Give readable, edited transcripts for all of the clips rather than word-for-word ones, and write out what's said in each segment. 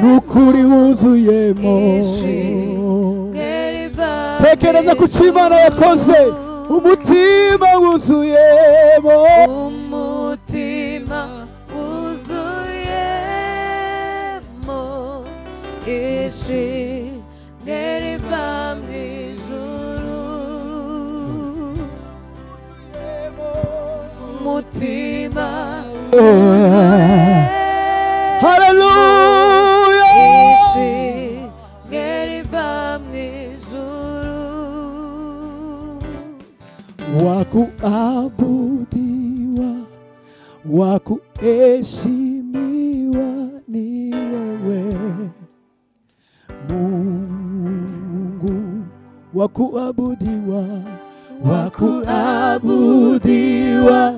nukuri wuzuyemo. Tekereza ku Imana yakoze, umutima wuzuyemo, umutima wuzuyemo ishimwe riva mu ijuru. Umutima haleluya, ishimwe riva mu ijuru. wakuabudiwa, wakuheshimiwa ni wewe Mungu, wakuabudiwa, wakuabudiwa,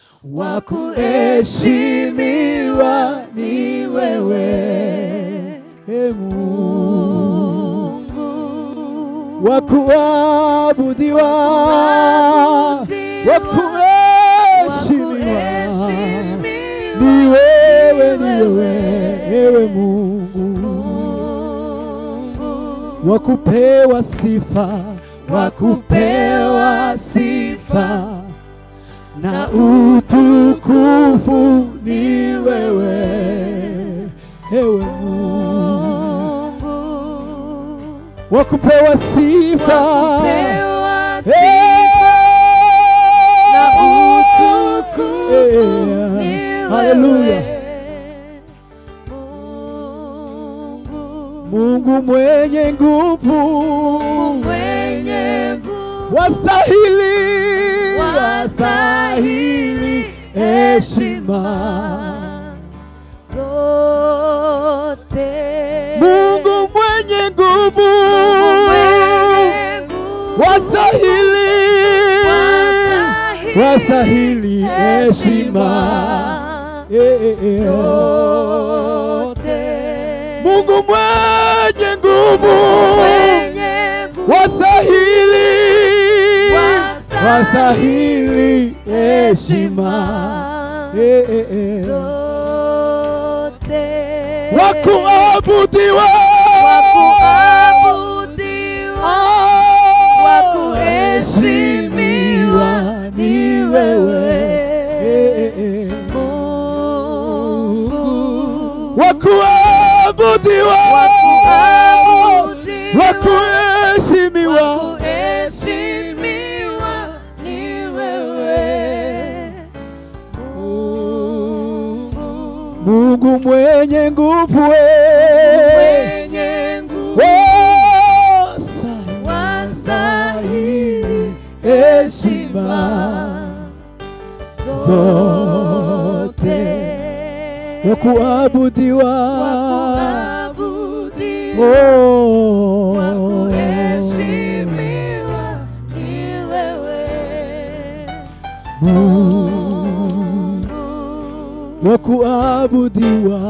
wakuheshimiwa ni wewe Mungu, wakuabudiwa, wakuheshimiwa ni wewe, ewe Mungu, wakupewa sifa, wakupewa sifa na utukufu ni wewe, ewe Mungu, wakupewa sifa, na utukufu ni haleluya. Mungu mwenye nguvu, wastahili, wastahili heshima zote. Mungu mwenye nguvu, wastahili, wastahili heshima zote. Mungu mwenye nguvu, wastahili, wastahili heshima zote. Wakuabudiwa, wakuheshimiwa ni wewe Mungu, wakuabudiwa, wakuheshimiwa ni wewe Mungu mwenye nguvu, wastahili heshima zote, wakuabudiwa, wakuheshimiwa ni wewe Mungu, wakuabudiwa,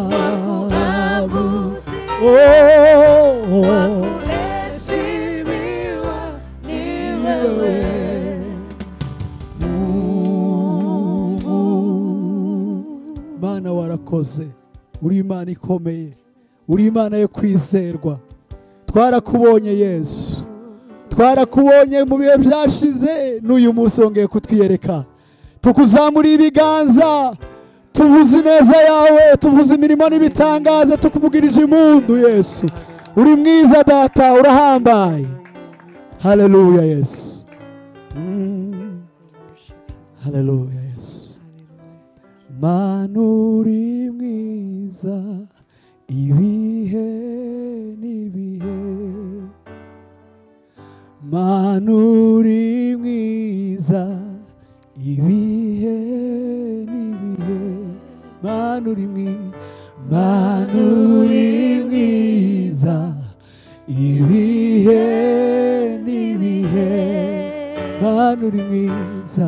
wakuheshimiwa ni wewe Mungu. Mana warakoze, uri Imana ikomeye, uri Imana yo kwizerwa. Twarakubonye Yesu, twarakubonye mu bihe byashize, n'uyu munsi wongeye kutwiyereka. Tukuzamuriye ibiganza, tuvuze ineza yawe, tuvuze imirimo n'ibitangaza, tukuvugirije impundu Yesu. Uri mwiza data, urahambaye. Haleluya Yesu, haleluya Yesu. Mana uri mwiza ibihe n'ibihe, Mana uri mwiza ibihe n'ibihe, Mana uri mwiza, Mana uri mwiza ibihe n'ibihe, Mana uri mwiza,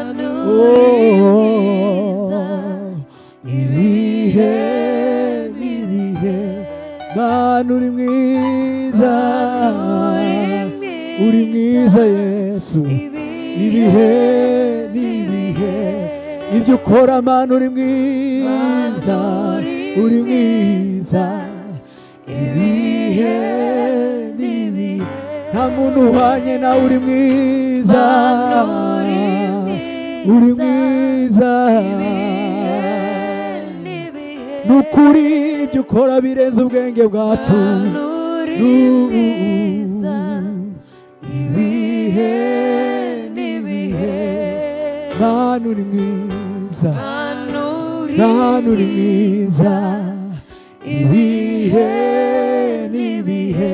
ibihe n'ibihe, Mana uri mwiza, uri mwiza Yesu, ibihe n'ibihe, ibyo ukora Mana uri mwiza, uri mwiza, ibihe n'ibihe nta muntu uhwanye nawe uri mwiza uri mwiza nukuri ibyo ukora birenze ubwenge bwacu ibihe n'ibihe Mana uri mwiza Mana uri mwiza ibihe n'ibihe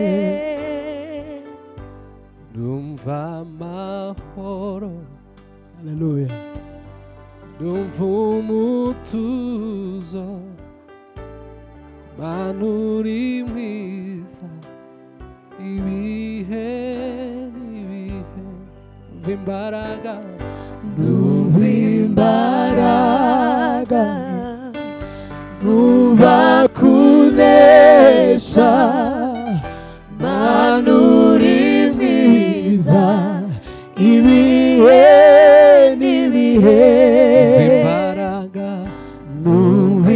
Numva amahoro haleluya numva umutuzo Mana uri mwiza ibihe n'ibihe numva imbaraga numva imbaraga numva kunesha Mana uri mwiza ibihe n'ibihe imbaraga numva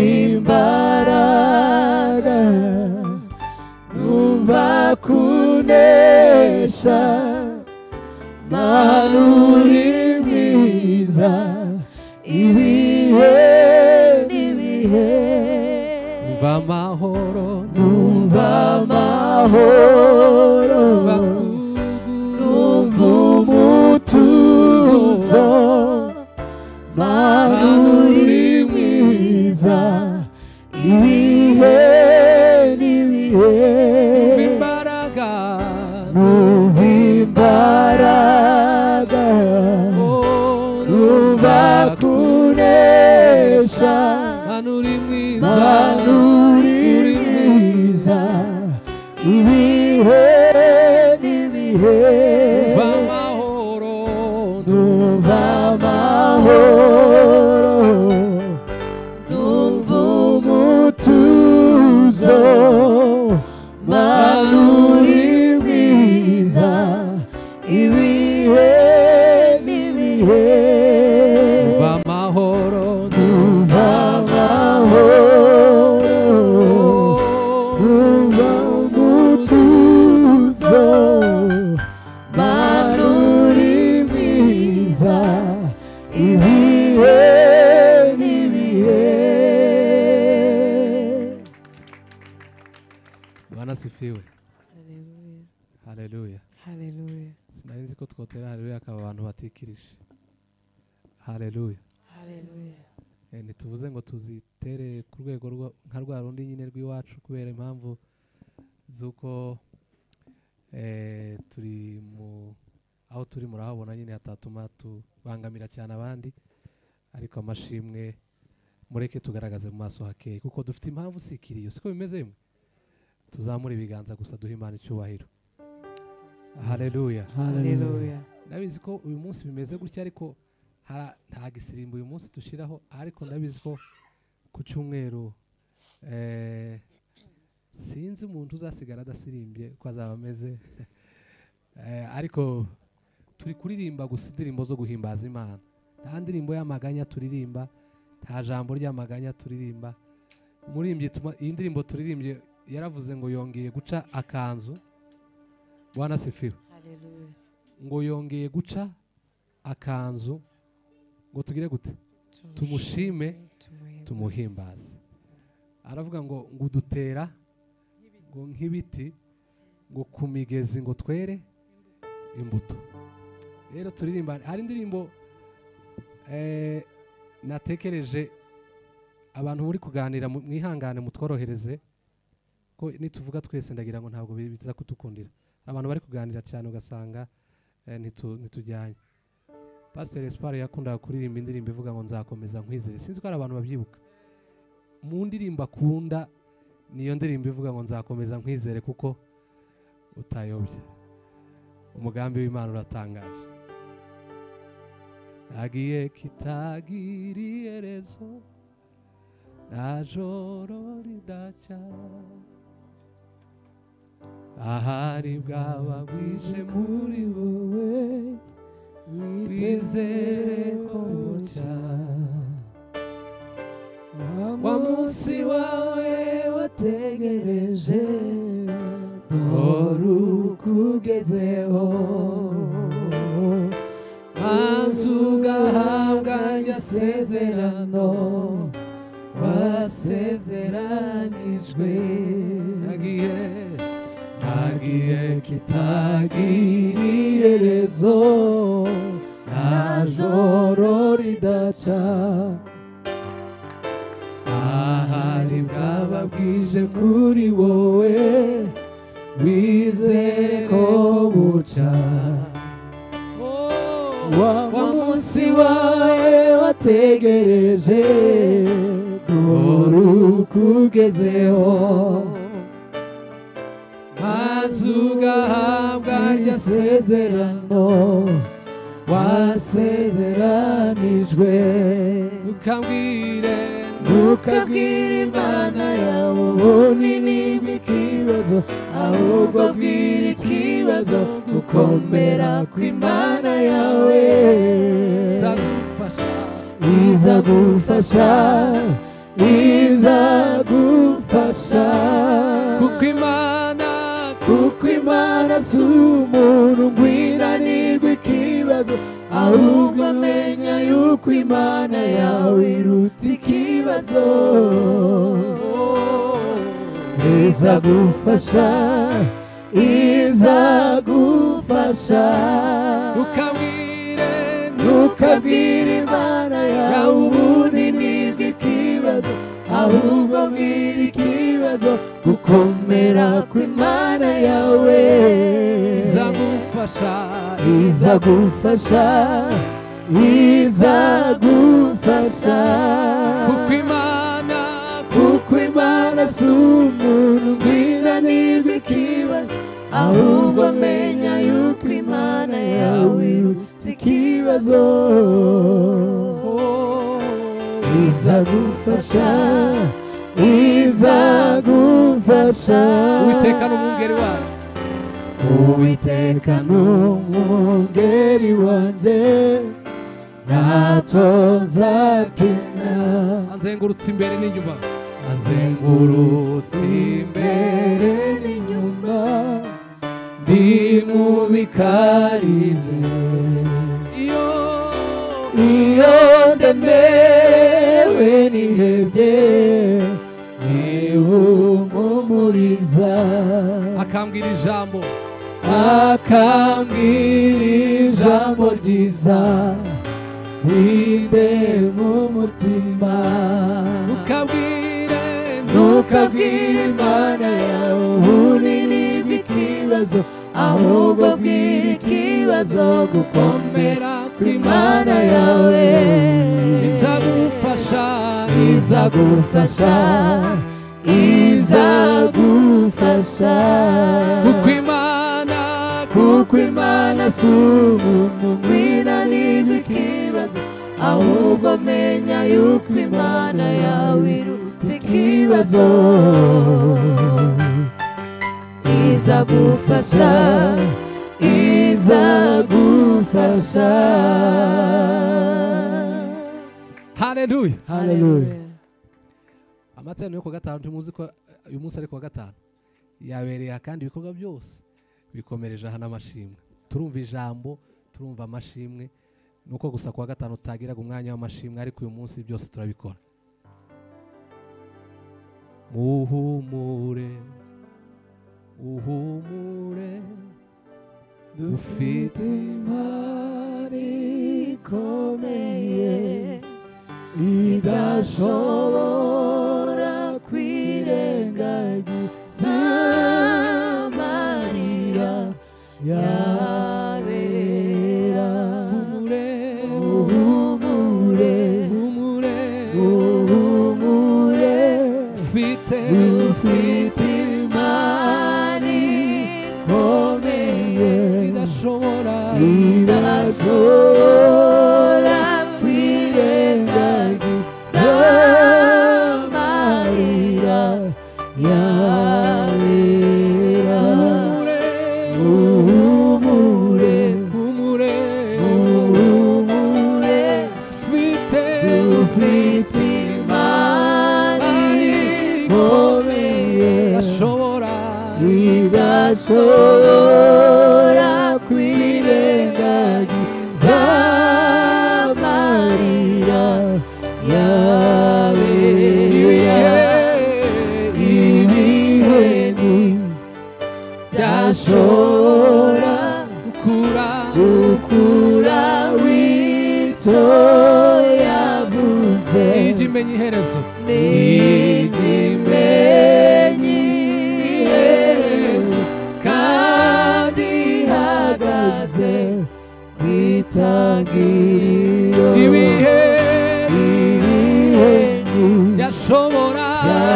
imbaraga numva kunesha Mana uri mwiza ibihe n'ibihe numva amahoro numva amahoro numva umutuzo Mana uri mwiza ibihe n'ibihe numva imbaraga numva imbaraga numva kunesha Mana uri mwiza Mana uri mwiza ibihe n'ibihe numva amahoro numva amahoro numva umutuzo Mana uri mwiza ibihe n'ibihe numva amahoro numva amahoro numva umutuzo Mana uri mwiza ibihe n'ibihe Bwana sifiwe Hallelujah. haleluya Hallelujah. sinari nzi ko twotera haleluya akaba abantu batikirije haleluya Hallelujah. ntituvuze ngo tuzitere ku rwego nka rwa rundi nyine rw'iwacu kubera impamvu z'uko turi aho turi murahabona nyine hatatuma tubangamira cyane abandi ariko amashimwe mureke tugaragaze mu maso hakeye kuko dufite impamvu sikiriyo siko bimeze mwe tuzamura ibiganza gusa duha Imana icyubahiro haleluya Hallelujah. nabizi ko uyu munsi bimeze gutya ariko nta gisirimbo uyu munsi dushiraho ariko nabizi ko ku cyumweru sinzi umuntu uzasigara adasirimbye ko azaba ameze ariko turi kuririmba gusa indirimbo zo guhimbaza Imana nta ndirimbo y'amaganya turirimba nta jambo ry'amaganya turirimba murimbye iyi ndirimbo turirimbye yaravuze ngo yongeye guca akanzu Bwana sifiwe Hallelujah. ngo yongeye guca akanzu ngo tugire gute tumushime tumuhimbaze aravuga ngo udutera ngo nk'ibiti ngo ku migezi ngo twere imbuto rero turirimba hari indirimbo natekereje abantu muri kuganira mwihangane mutworohereze ko nituvuga twese ndagira ngo ntabwo biza kutukundira abantu bari kuganira cyane ugasanga ntitujyanye Pastor Espoir yakundaga kuririmba indirimbo ivuga ngo nzakomeza nkwizere sinzi ko ari abantu babyibuka mu ndirimbo akunda niyo ndirimbo ivuga ngo nzakomeza nkwizere kuko utayobya umugambi w'Imana uratangaje agiye kitagira iherezo nta joro ridacya ahari bwaba bwije muri wowe wizere ko bucya wa munsi wawe wategereje dore ukugezeho maze ugahabwa rya sezerano wasezeranijwe nagiye kitagira iherezo nta joro ridaca ahari bwaba bwije kuri wowe wizere ko buca wa munsi wawe wategereje dore ukugezeho maze ugahabwa rya sezerano wasezeranijwe ntukabwire imana yawe ubunini bw'ikibazo ahubwo bwira ikibazo gukomera kw'imana yawe izagufasha kuko imana si umuntu ngwiranirwa ikibazo ahubwo amenya yuko imana yawe iruta ikibazo izagufasha ntukabwire imana yawe ubunini bw'ikibazo ahubwo bwira ikibazo gukomera kw'imana yawe izagufasha kuko imana si umuntu ngwiranirwa ikibazo ahubwo amenya yuko imana yawe iruta ikibazo izagufasha Uwiteka n'umwungeri wacu Uwiteka n'umwungeri wanjye ntacyo nzatinya anzengurutse imbere n'inyuma ndi mu bikarinde iyo ndemewe nihebye niwumpumuriza akambwira ijambo ryiza rinde mu mutima ntukabwire imana yawe ubunini bw'ikibazo ahubwo bwira ikibazo gukomera kw'imana yawe izagufasha kuko imana si umuntu ngwiranirwa ikibazo ahubwo menya yuko imana yawe iruta ikibazo izagufasha haleluya amateraniro yo ku gatanu tumuzi ko uyu munsi ari ku wa gatanu yabereye kandi ibikorwa byose bikomereje aha n'amashimwe turumva ijambo turumva amashimwe nuko gusa ku wa gatanu tutagiraga umwanya w'amashimwe ariko uyu munsi byose turabikora muhumure dufite imana ikomeye idashobora kwirengagiza amarira yabera uhumure ufite imana ikomeye idashobora kwirengagiza amarira yabera uhumure ufite imana ikomeye idashobora idashobora kwirengagiza amarira yawe ibihe ntidashobora gukura w'icyo yavuze n'ikimenyi iherezo n'ikimenyi iherezo kandi ihagaze ku itangiriro ibihe yashobora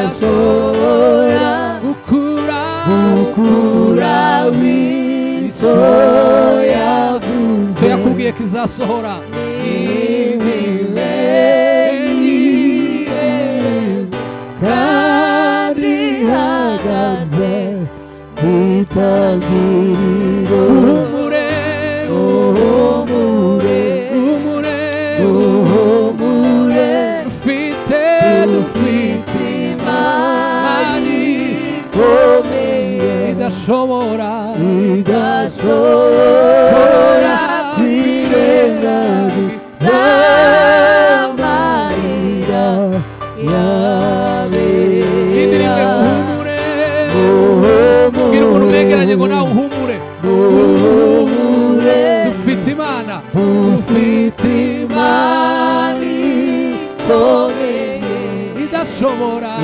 gukura w'icyo yavuze cyo yakubwiye kizasohora kandi ihagaze ku itangiriro uhumure dufite imani ikomeye idashobora kwirengagiza amarira yawe indirimbo uhumure bwira umuntu mwegeranye ngo nawe uhumure dufite imana ikomeye idashobora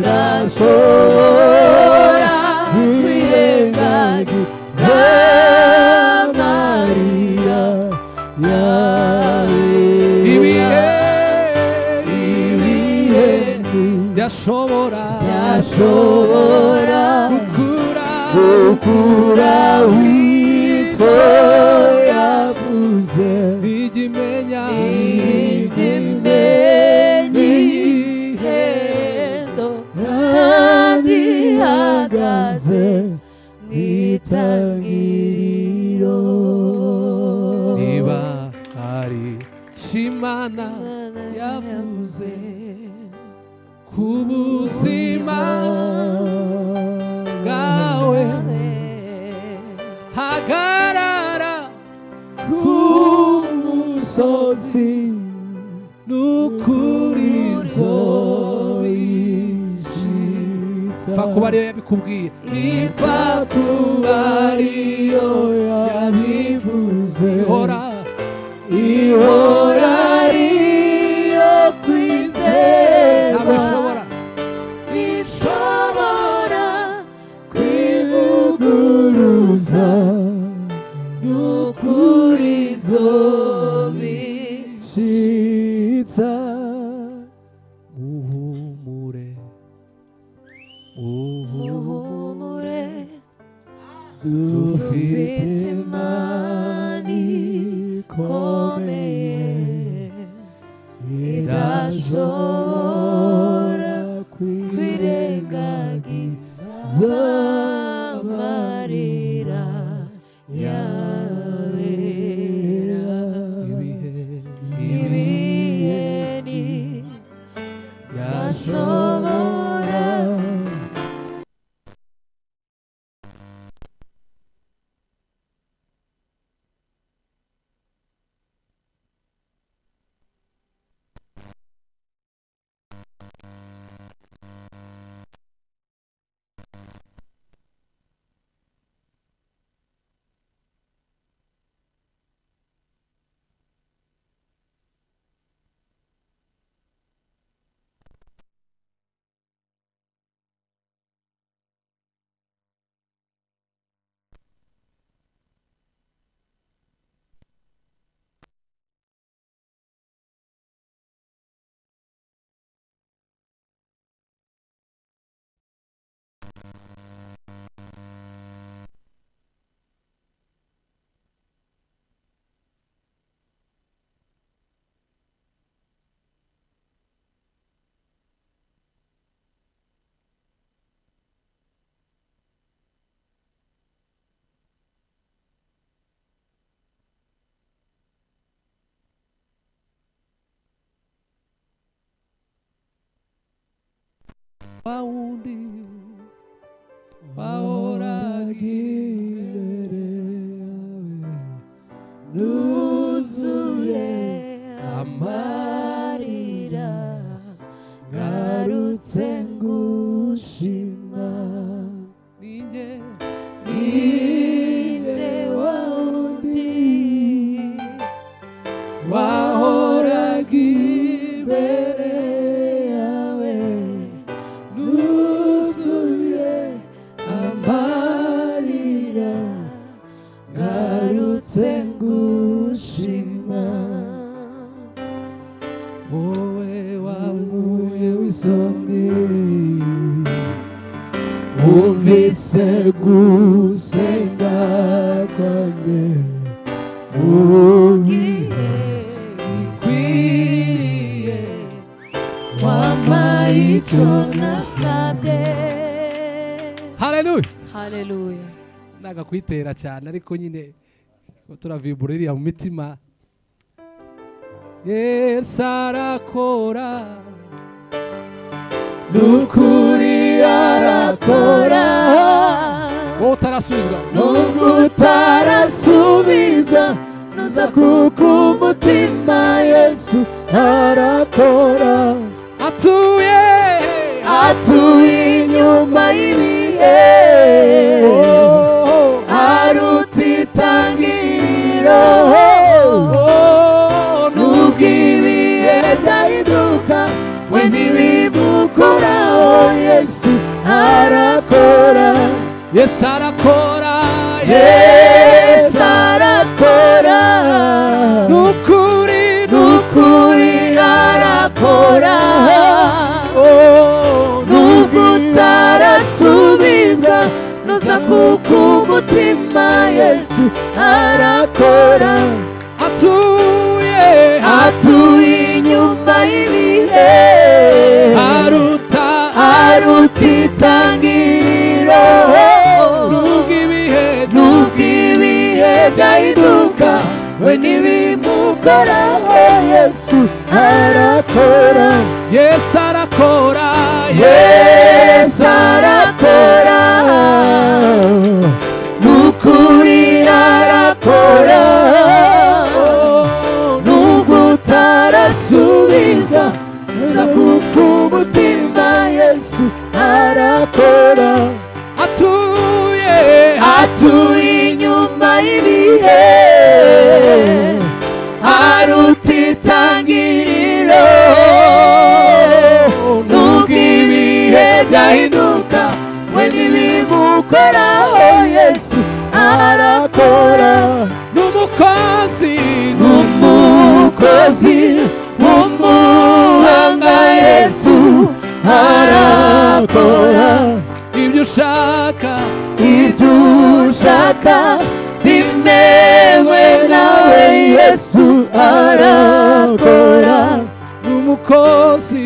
kwirengagiza amarira yawe ibihe byashobora gukura w'icyo yavuze igimenya iherezo kandi ihagaze mu itangiriro niba hari Imana yavuze ku buzima bwawe hagarara ku musozi n'ukuri zoyishitsa fa kuba ariyo yabikubwiye ipfa kuba ariyo yabivuze ihora ariyo kwizera ishobora kwivuguruza n'ukuri zobishitsa muhumure dufite imani ikomeye idashobora kwirengagiza amarira yawe ibihe ntidashobora wahoraga imbere yawe nuzuye amarira ngarutse ngushima ninjye ninde wundi wahoraga imbere yawe nuzuye amarira ngarutse ngushima wowe wamuye w'isoni wumvise gusenga kwanjye ugiye bikwiriye wampaye icyo nasabye. haleluya haleluya ndaga kwitera cyane ariko nyine turavibura iriya mu mitima. Yesu arakora n'ukuri arakora wowe utarasubizwa nubwo utarasubizwa nuza kuko umutima Yesu arakora atuye inyuma y'ibihe aruta itangiriro nubwo ibihe byahinduka we ntibimukoraho Yesu arakora Yesu arakora Yesu arakora n'ukuri arakora nubwo utarasubiza nuza kuko umutima Yesu arakora atuye inyuma y'ibihe aruta itangiriro nubwo ibihe byahinduka we ntibimukoraho Yesu arakora Yesu arakora Yesu arakora n'ukuri arakora nubwo utarasubizwa nuza kuko umutima Yesu arakora atuye inyuma y'ibihe aruta itangiriro nubwo ibihe byahinduka we ntibimukoraho Yesu arakora n'umukozi w'umuhanga Yesu arakora ibyo ushaka bimewe nawe Yesu arakora n'umukozi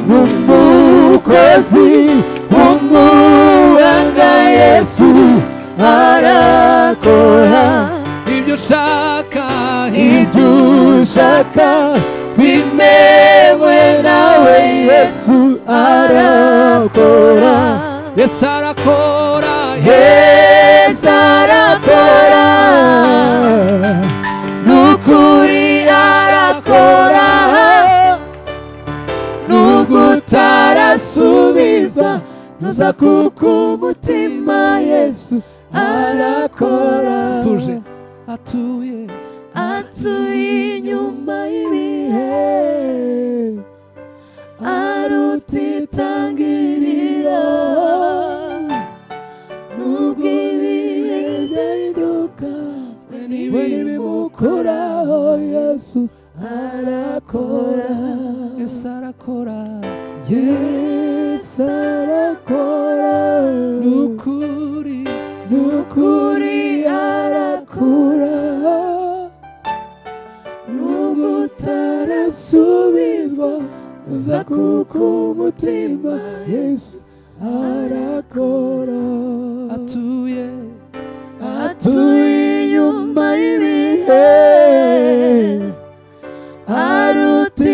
w'umuhanga Yesu arakora ibyo ushaka bimewe nawe Yesu arakora Yesu arakora Yesu arakora n'ukuri arakora nubwo utarasubizwa nuza kuko umutima Yesu arakora tuje atuye inyuma y'ibihe aruta itangiriro nubwo ibihe byahinduka we ntibimukoraho Yesu arakora Yesu arakora Yesu arakora n'ukuri arakora nubwo utarasubizwa uza kuko umutima Yesu arakora atuye inyuma y'ibihe aruta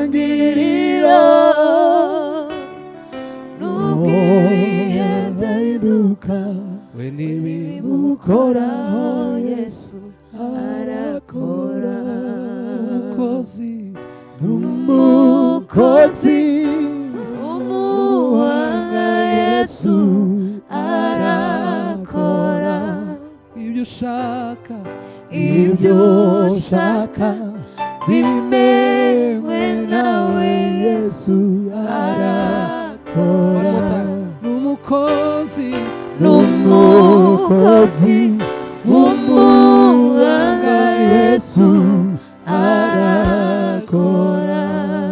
itangiriro nubwo ibihe bihinduka we n'ibimukoraho bimukoraho Yesu arakora. umukozi n'umukozi Umuhanga Yesu arakora. ibyo ushaka ibyo ushaka bimenywe nawe Yesu arakora n'umukozi n'umukozi w'umuhanga Yesu arakora.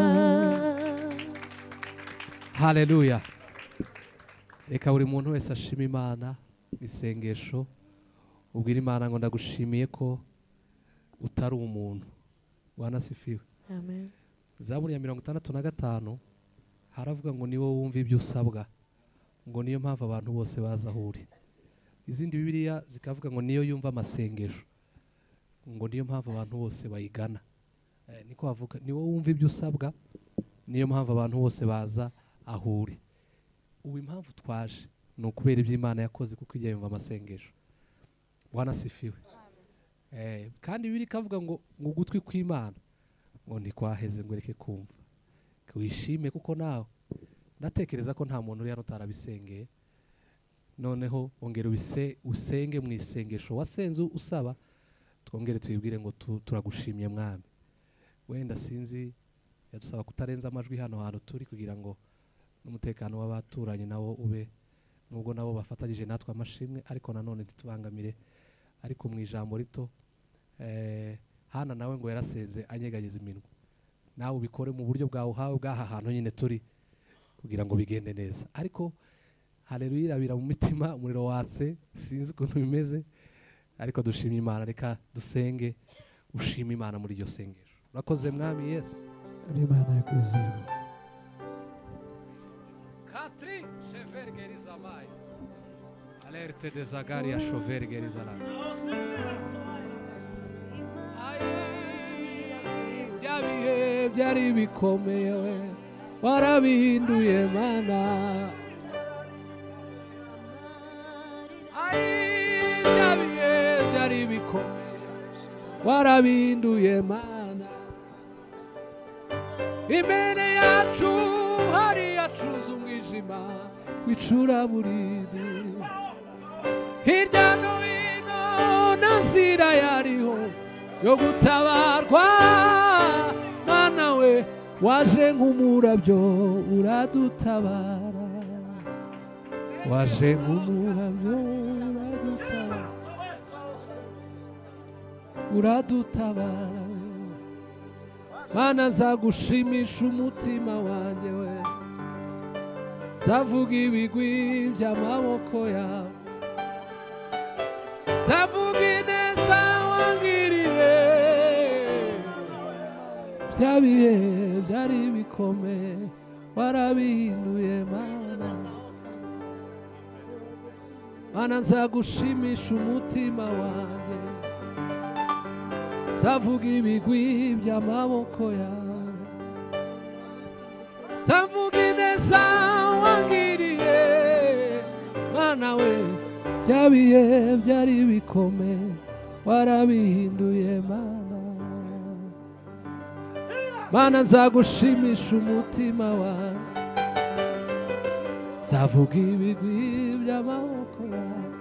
haleluya. Reka buri muntu wese ashima Imana isengesho, ubwira Imana ngo ndagushimiye ko utari umuntu. Wanasifiwe. Amen. Zaburi ya 65 haravuga ngo niwo wumva ibyo usabwa, ngo niyo mpamvu abantu bose baza aho uri. Izindi bibiliya zikavuga ngo niyo yumva amasengesho, ngo niyo mpamvu abantu bose bayigana. Niko bavuga, niwo wumva ibyo usabwa, niyo mpamvu abantu bose baza aho uri. Ubu impamvu twaje ni ukubera ibyo Imana yakoze kuko ijya yumva amasengesho. Wanasifiwe. Kandi bibiri kavuga ngo ugutwi kw'Imana ngo ntikwaheze ngo reke kumva. Wishime kuko nawe ndatekereza ko nta muntu uri hano utarabisengeye. Noneho ongera usenge mu isengesho wasenze usaba, twongere tuyibwire ngo turagushimye mwami. Wenda sinzi yadusaba kutarenza amajwi hano hantu turi kugira ngo n'umutekano w'abaturanye nawo ube, nubwo nabo bafatanyije natwe amashimwe, ariko nanone ntitubangamire. Ariko mu ijambo rito hana nawe ngo yarasenze anyegageza iminwa. Nawe ubikore mu buryo bwawe uhawe bw'aha hantu nyine turi kugira ngo bigende neza. Ariko haleluya irabira mu mitima, umuriro watse, sinzi ukuntu bimeze, ariko dushimye Imana. Reka dusenge ushima Imana muri iryo sengesho. Urakoze mwami Yesu. Imana yo kwizerwa. Katri Shevergerizamai alerte de Zagaria Shovergerizala. Byabihe byari bikomeye warabihinduye Mana. Byabihe byari bikomeye warabihinduye Mana. Imbere yacu hari yacuze umwijima w'icuraburindi, hirya no hino nta nzira yariho yo gutabarwa. Mana we waje nk'umurabyo uradutabara, waje nk'umurabyo uradutabara. Mana nzagushimisha umutima wanjye we, zavuga ibigwi by'amaboko yawe, zavuga ineza wangiriye. Bya bihe byari bikomeye warabihinduye Mana. Mana nzagushimisha umutima wanjye, zavuga ibigwi by'amaboko yawe, zavuga ineza wangiriye. Mana we bya bihe byari bikomeye warabihinduye Mana. Mana nzagushimisha umutima wanjye, zavuga ibigwi by'amaboko yawe,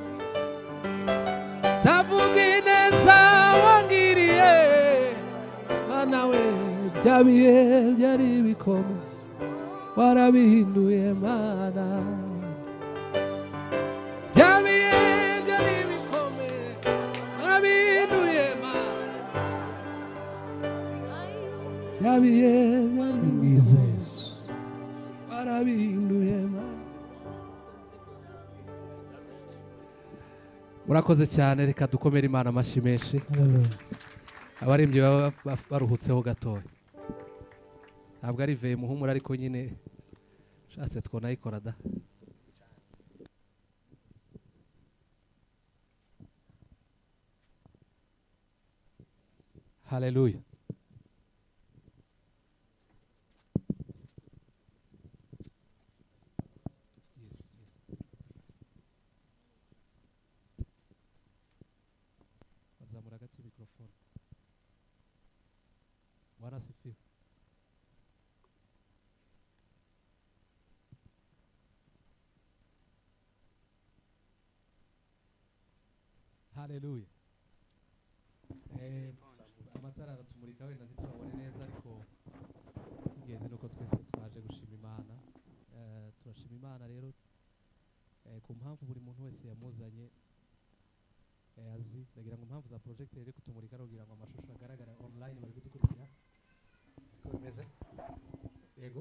zavuga ineza wangiriye. Mana we bya bihe byari bikomeye warabihinduye Mana. Bya bihe byari bikomeye warabihinduye Mana. Bya bihe byari Mwiza Yesu. warabihinduye Mana. Murakoze cyane, reka dukomere Imana amashyi menshi. Haleluya. Abaririmbyi baba baruhutseho gatoya, ntabwo ari veye muhumura, ariko nyine shatse twonayikora da. Haleluya. Bwana asifiwe. Haleluya. Amatara aratumurika wenda ntitubabone neza ariko icy'ingenzi nuko twese twaje gushima Imana. Turashima Imana rero ku mpamvu buri muntu wese yamuzanye azi. Ndagira ngo impamvu za projector iri kutumurika kugira ngo amashusho agaragara online bari kudukurikira. Siko bimeze? Yego.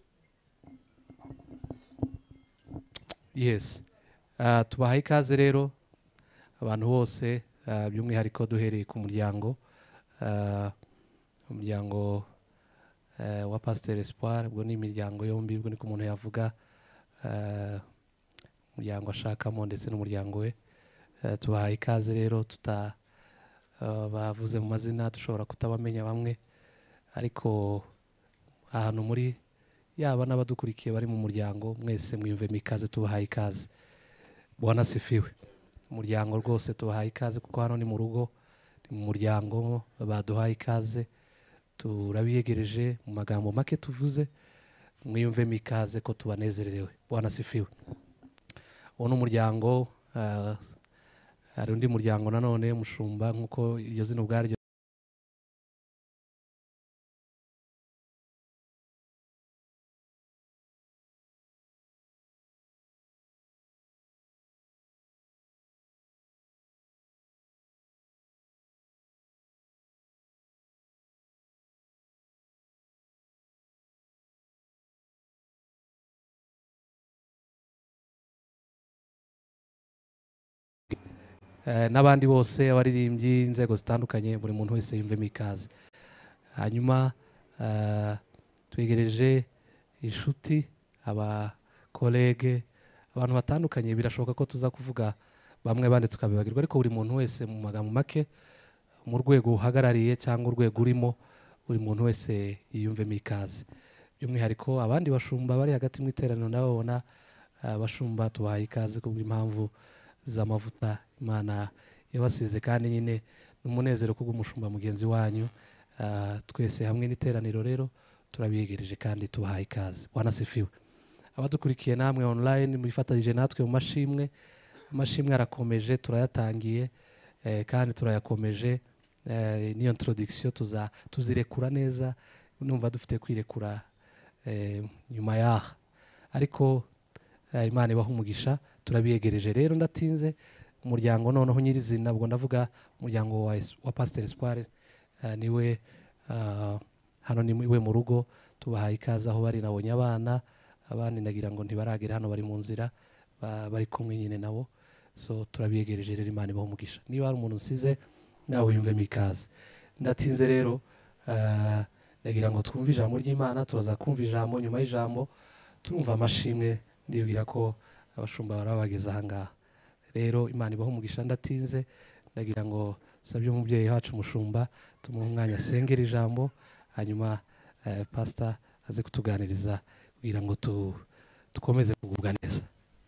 Yes. Tubahaye ikaze rero abantu bose, by'umwihariko duhereye ku muryango wa Pasteur Espoir. Ubwo ni imiryango yombi, ubwo ni ku muntu yavuga umuryango ashakamo ndetse n'umuryango we. Tubahaye ikaze rero, bavuze mu mazina dushobora kutabamenya bamwe, ariko ahantu muri yaba n'abadukurikiye bari mu muryango mwese mwiyumvemo ikaze, tubahaye ikaze. Bwana asifiwe. Umuryango rwose tubahaye ikaze kuko hano ni mu rugo, ni mu muryango, baduhaye ikaze. Turabiyegereje mu magambo make tuvuze, mwiyumvemo ikaze ko tubanezererewe. Bwana asifiwe. Uwo ni umuryango. Hari undi muryango nanone mushumba nk'uko iryo zina ubwaryo n'abandi bose abaririmbyi, inzego zitandukanye, buri muntu wese yumvemo ikaze. Hanyuma twegereje inshuti, abakolege, abantu batandukanye. Birashoboka ko tuza kuvuga bamwe bandi tukabibagirwa, ariko buri muntu wese mu magambo make, mu rwego uhagarariye cyangwa urwego urimo, buri muntu wese yiyumvemo ikaze. By'umwihariko abandi bashumba bari hagati mu iteraniro ndababona, bashumba tubahaye ikaze kubw'impamvu z'amavuta Imana yabasize, kandi nyine n'umunezero kubw'umushumba mugenzi wanyu. Twese hamwe n'iteraniro rero turabiyegereje kandi tubahaye ikaze. Bwana asifiwe. Abadukurikiye namwe online mwifatanyije natwe mu mashimwe. Amashimwe arakomeje, turayatangiye kandi turayakomeje. Niyo introduction tuzirekura neza, numva dufite kwirekura nyuma yaha, ariko Imana ibaha umugisha. Turabiyegereje rero, ndatinze. Umuryango noneho nyirizina, ubwo ndavuga umuryango wa Pasteur Espoir, niwe hano ni we mu rugo. Tubahaye ikaze aho bari. Nabonye abandi ndagira ngo ntibaragera hano, bari mu nzira, bari kumwe nyine nabo. So turabiyegereje rero, Imana ibaha umugisha. Niba hari umuntu usize nawe yumvemo ikaze. Ndatinze rero, ndagira ngo twumve ijambo ry'Imana. Turaza kumva ijambo, nyuma y'ijambo turumva amashimwe. Ndibwira ko abashumba barabageza aha ngaha. Rero Imana ibaha umugisha. Ndatinze, ndagira ngo sabye umubyeyi wacu umushumba tumuhe umwanya asengera ijambo, hanyuma pastor aze kutuganiriza kugira ngo dukomeze kugubwa neza.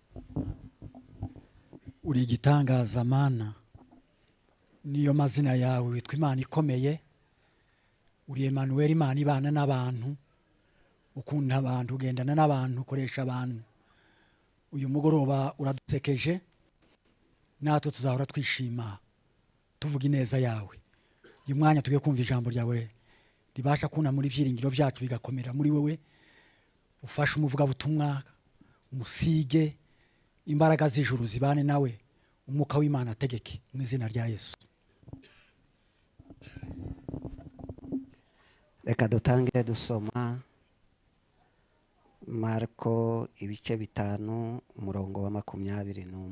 Uri igitangaza Mana, niyo mazina yawe, witwa Imana ikomeye. Uri Emmanuel, Imana ibana n'abantu, ukunda abantu, ugendana n'abantu, ukoresha abantu. Uyu mugoroba uradusekeje, natwe tuzahora twishima tuvuga ineza yawe. Uyu mwanya tugiye kumva ijambo ryawe ribasha kuna muri byiringiro byacu bigakomera muri wowe. Ufashe umuvuga butumwa, umusige, imbaraga z'ijuru zibane nawe, umwuka w'Imana ategeke mu izina rya Yesu. Reka dutangire dusoma Marko ibice 5 umurongo wa 21.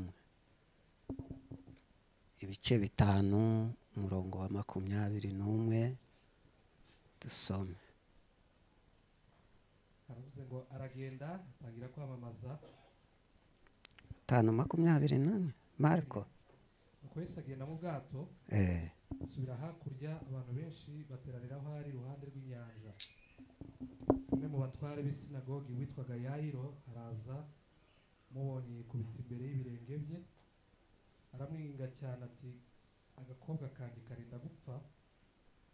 Ibice 5 umurongo wa 21, dusome. Aravuze ngo aragenda atangira kwamamaza. 5:24 Marko. Uko Yesu agenda mu bwato, asubira hakurya, abantu benshi bateranira aho ari iruhande rw'inyanja. Umwe mu batware b'isinagogi witwaga Yayiro araza, mubonye yikubita imbere y'ibirenge bye, aramwinga cyane ati, agakobwa kanjye karenda gupfa,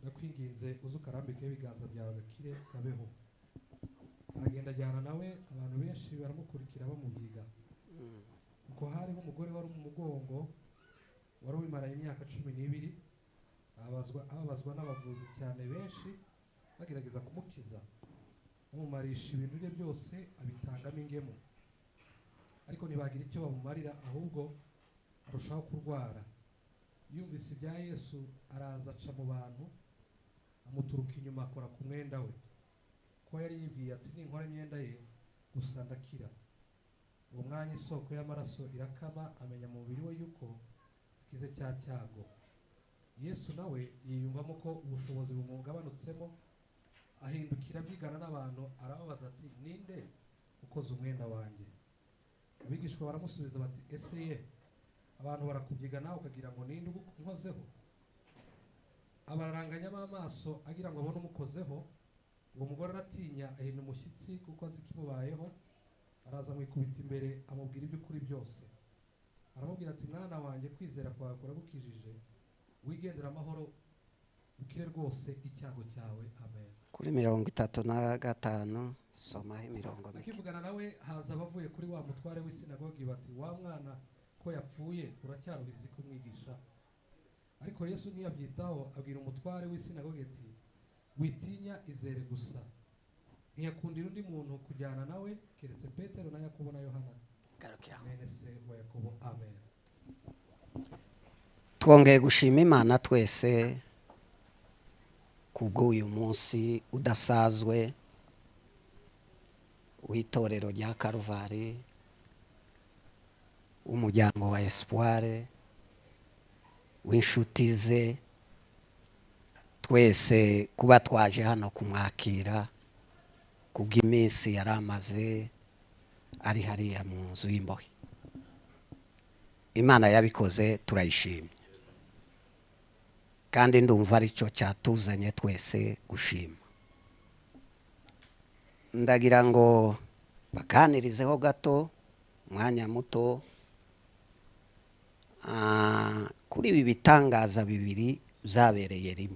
ndakwinginze uze ukarambikeho ibiganza byawe gakire kabeho. Aragenda ajyana nawe, abantu benshi baramukurikira bamubyiga. Kuko hariho umugore wari mu mugongo wari ubimaranye imyaka 12, ababazwa n'abavuzi cyane benshi bagerageza kumukiza, bamumarisha ibintu bye byose abitangamo ingemu, ariko ntibagira icyo bamumarira, ahubwo arushaho kurwara. Yumvise ibya Yesu araza aca mu bantu, amuturuka inyuma akora ku mwenda we, ko yari yibwiye ati ninkora imyenda ye gusa ndakira. Uwo mwanya isoko y'amaraso irakama, amenya mu mubiri we yuko akize cya cyago. Yesu nawe yiyumvamo ko ubushobozi bumugabanutsemo, ahindukira abyigana n'abantu, arababaza ati ninde ukoze umwenda wanjye? Abigishwa baramusubiza bati ese ye, abantu barakubyiga nawe ukagira ngo ninde unkozeho? Abararanganyamo amaso agira ngo abone umukozeho. Uwo mugore aratinya, ahinda umushyitsi kuko azi ikimubayeho, araza amwikubita imbere amubwira iby'ukuri byose. Aramubwira ati mwana wanjye, kwizera kwawe kuragukijije, wigendera amahoro, ukire rwose icyago cyawe. Amen. Kuri 35 somaho imirongo mike. Akivugana nawe haza abavuye kuri wa mutware w'isinagogi bati wa mwana ko yapfuye uracyaruhiza kumwigisha. Ariko Yesu ntiyabyitaho, abwira umutware w'isinagogi ati witinya, izere gusa. Ntiyakundira undi muntu kujyana nawe keretse Petero na Yakobo na Yohana, mwene se wa Yakobo. Amen. Twongeye gushima Imana twese kubw'uyu munsi udasazwe w'itorero rya Karuvari, umuryango wa Espoir, w'inshuti ze, twese kuba twaje hano kumwakira kubw'iminsi yaramaze ari hariya mu nzu y'imbohe. Imana yabikoze, turayishimye, kandi ndumva ari cyo cyatuzanye twese gushima. Ndagira ngo bakanirizeho gato, mwanya muto, kuri ibi bitangaza bibiri byabereye rimwe.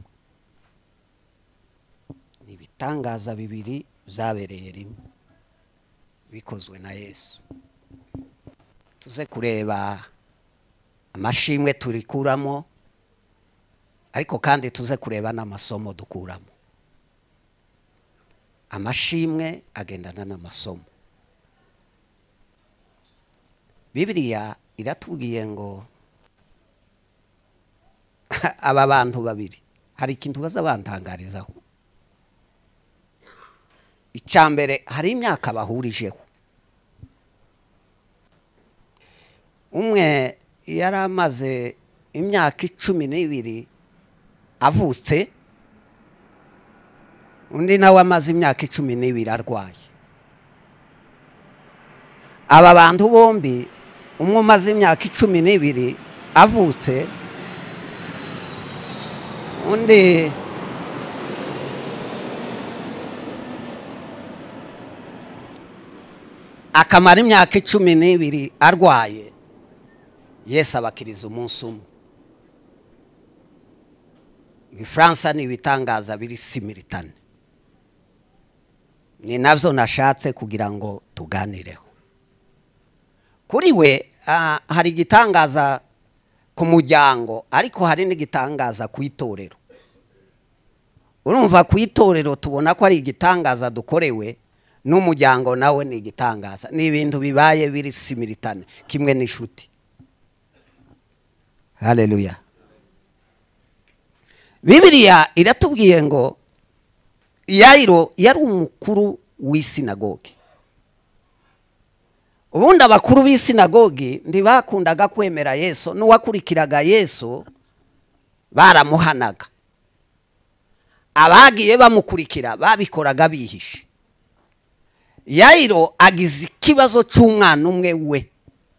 Ni ibitangaza bibiri byabereye rimwe bikozwe na Yesu. Tuze kureba amashimwe turikuramo, ariko kandi tuze kureba n'amasomo dukuramo. Amashimwe agendana n'amasomo. Bibiliya iratubwiye ngo aba bantu babiri hari ikintu bazabantangarizaho. Icyambere, hari imyaka bahurijeho. Umwe yari amaze imyaka 12 avutse, undi nawe amaze imyaka 12 arwaye. Aba bantu bombi, umwe umaze imyaka 12 avutse, undi akamara imyaka 12 arwaye, Yesu abakiriza umunsi umwe. Igifaransa ni ibitangaza biri simultane. Ni nabyo nashatse kugira ngo tuganireho. Kuri we hari igitangaza ku muryango, ariko hari n'igitangaza ku itorero. Urumva ku itorero tubona ko ari igitangaza dukorewe, n'umuryango nawe ni igitangaza. Ni ibintu bibaye biri simultane, kimwe n'ishuti. Haleluya. Bibiliya iratubwiye ngo Yairo yari umukuru w'isinagogi. Ubundi abakuru b'isinagogi ntibakundaga kwemera Yesu, n'uwakurikiraga Yesu baramuhanaga. Abagiye bamukurikira babikoraga bihishe. Yairo agize ikibazo cy'umwana umwe we,